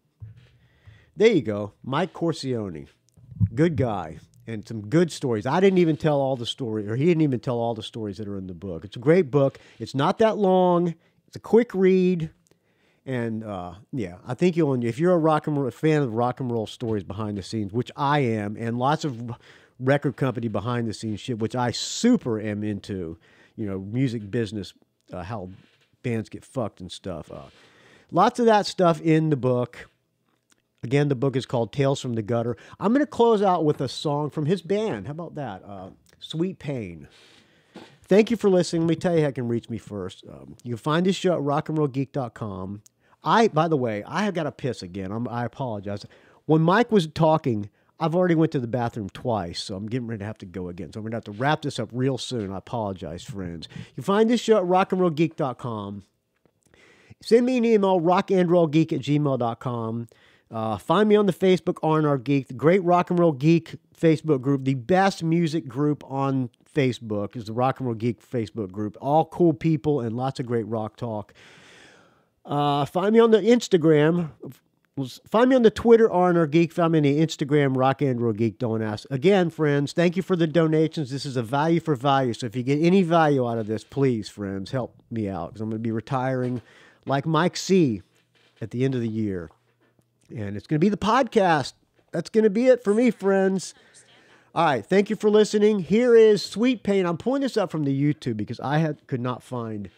There you go, Mike Corcione. Good guy, and some good stories. I didn't even tell all the stories, or he didn't even tell all the stories that are in the book. It's a great book. It's not that long. It's a quick read. And, I think if you're a fan of rock and roll stories behind the scenes, which I am, and lots of record company behind the scenes shit, which I super am into, music business, how bands get fucked and stuff. Lots of that stuff in the book. Again, the book is called Tales from the Gutter. I'm going to close out with a song from his band. How about that? Sweet Pain. Thank you for listening. Let me tell you how you can reach me first. You can find this show at rockandrollgeek.com. By the way, I have got to piss again. I apologize. When Mike was talking, I've already went to the bathroom twice, so I'm getting ready to have to go again. So I'm going to have to wrap this up real soon. I apologize, friends. You can find this show at rockandrollgeek.com. Send me an email, rockandrollgeek@gmail.com. Find me on the Facebook, R&R Geek, the Great Rock and Roll Geek Facebook group. The best music group on Facebook is the Rock and Roll Geek Facebook group. All cool people and lots of great rock talk. Find me on the Instagram. Find me on the Twitter, R&R Geek. Find me on the Instagram, Rock and Roll Geek. Don't ask. Again, friends, thank you for the donations. This is a value for value. So if you get any value out of this, please, friends, help me out. Because I'm going to be retiring like Mike C. at the end of the year. And it's going to be the podcast. That's going to be it for me, friends. All right. Thank you for listening. Here is Sweet Pain. I'm pulling this up from the YouTube because I could not find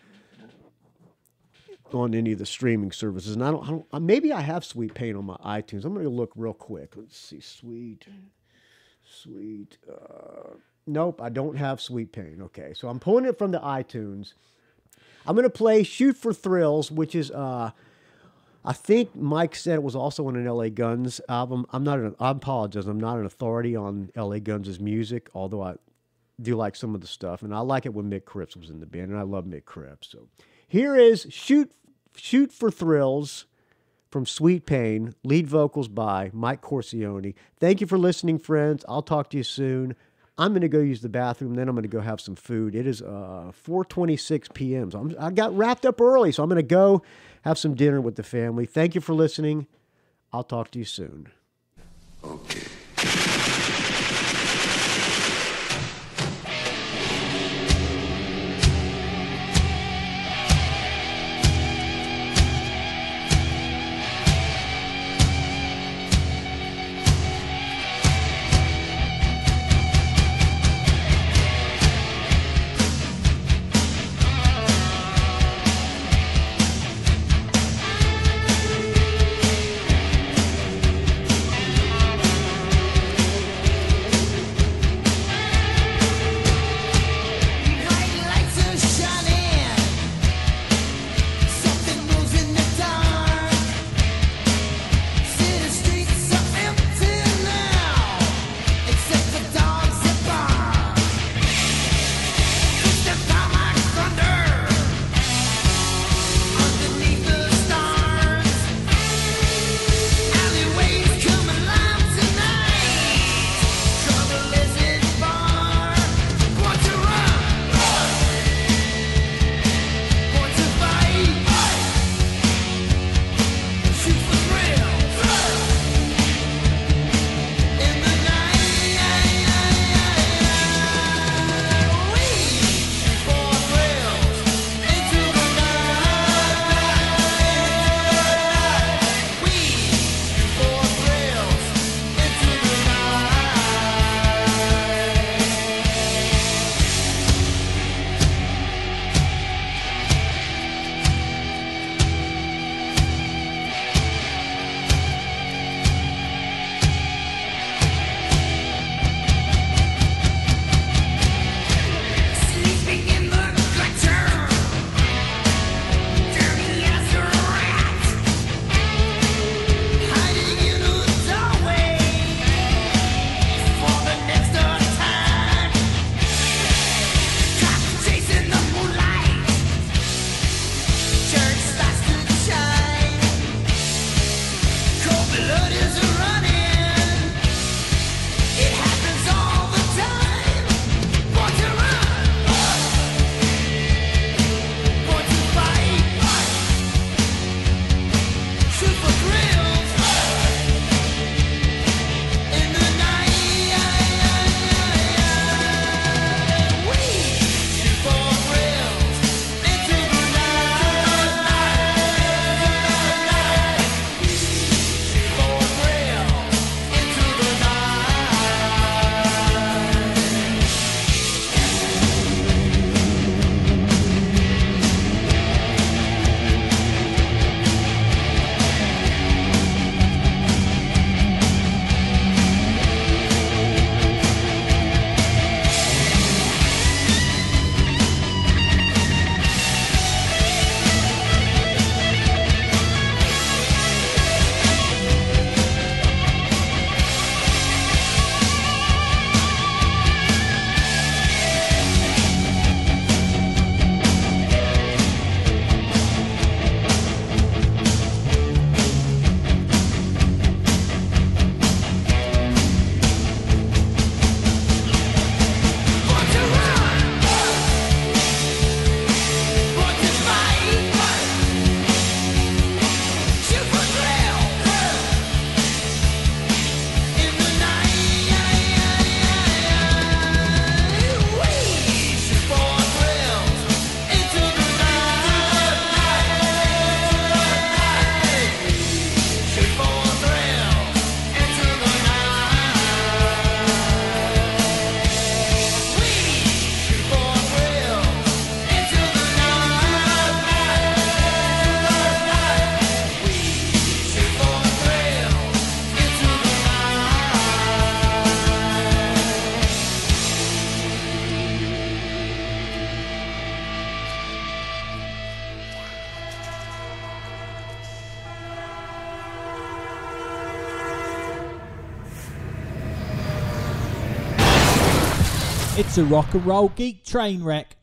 on any of the streaming services. And I don't maybe I have Sweet Pain on my iTunes. I'm going to look real quick. Let's see. Sweet. Nope, I don't have Sweet Pain. Okay. So I'm pulling it from the iTunes. I'm going to play Shoot for Thrills, which is, I think Mike said it was also on an LA Guns album. I apologize. I'm not an authority on LA Guns' music, although I do like some of the stuff. And I like it when Mick Cripps was in the band, and I love Mick Cripps. So here is Shoot for Thrills from Sweet Pain, lead vocals by Mike Corcione. Thank you for listening, friends. I'll talk to you soon. I'm going to go use the bathroom, then I'm going to go have some food. It is 4:26 p.m., so I got wrapped up early, so I'm going to go have some dinner with the family. Thank you for listening. I'll talk to you soon. Okay. It's a rock and roll geek train wreck.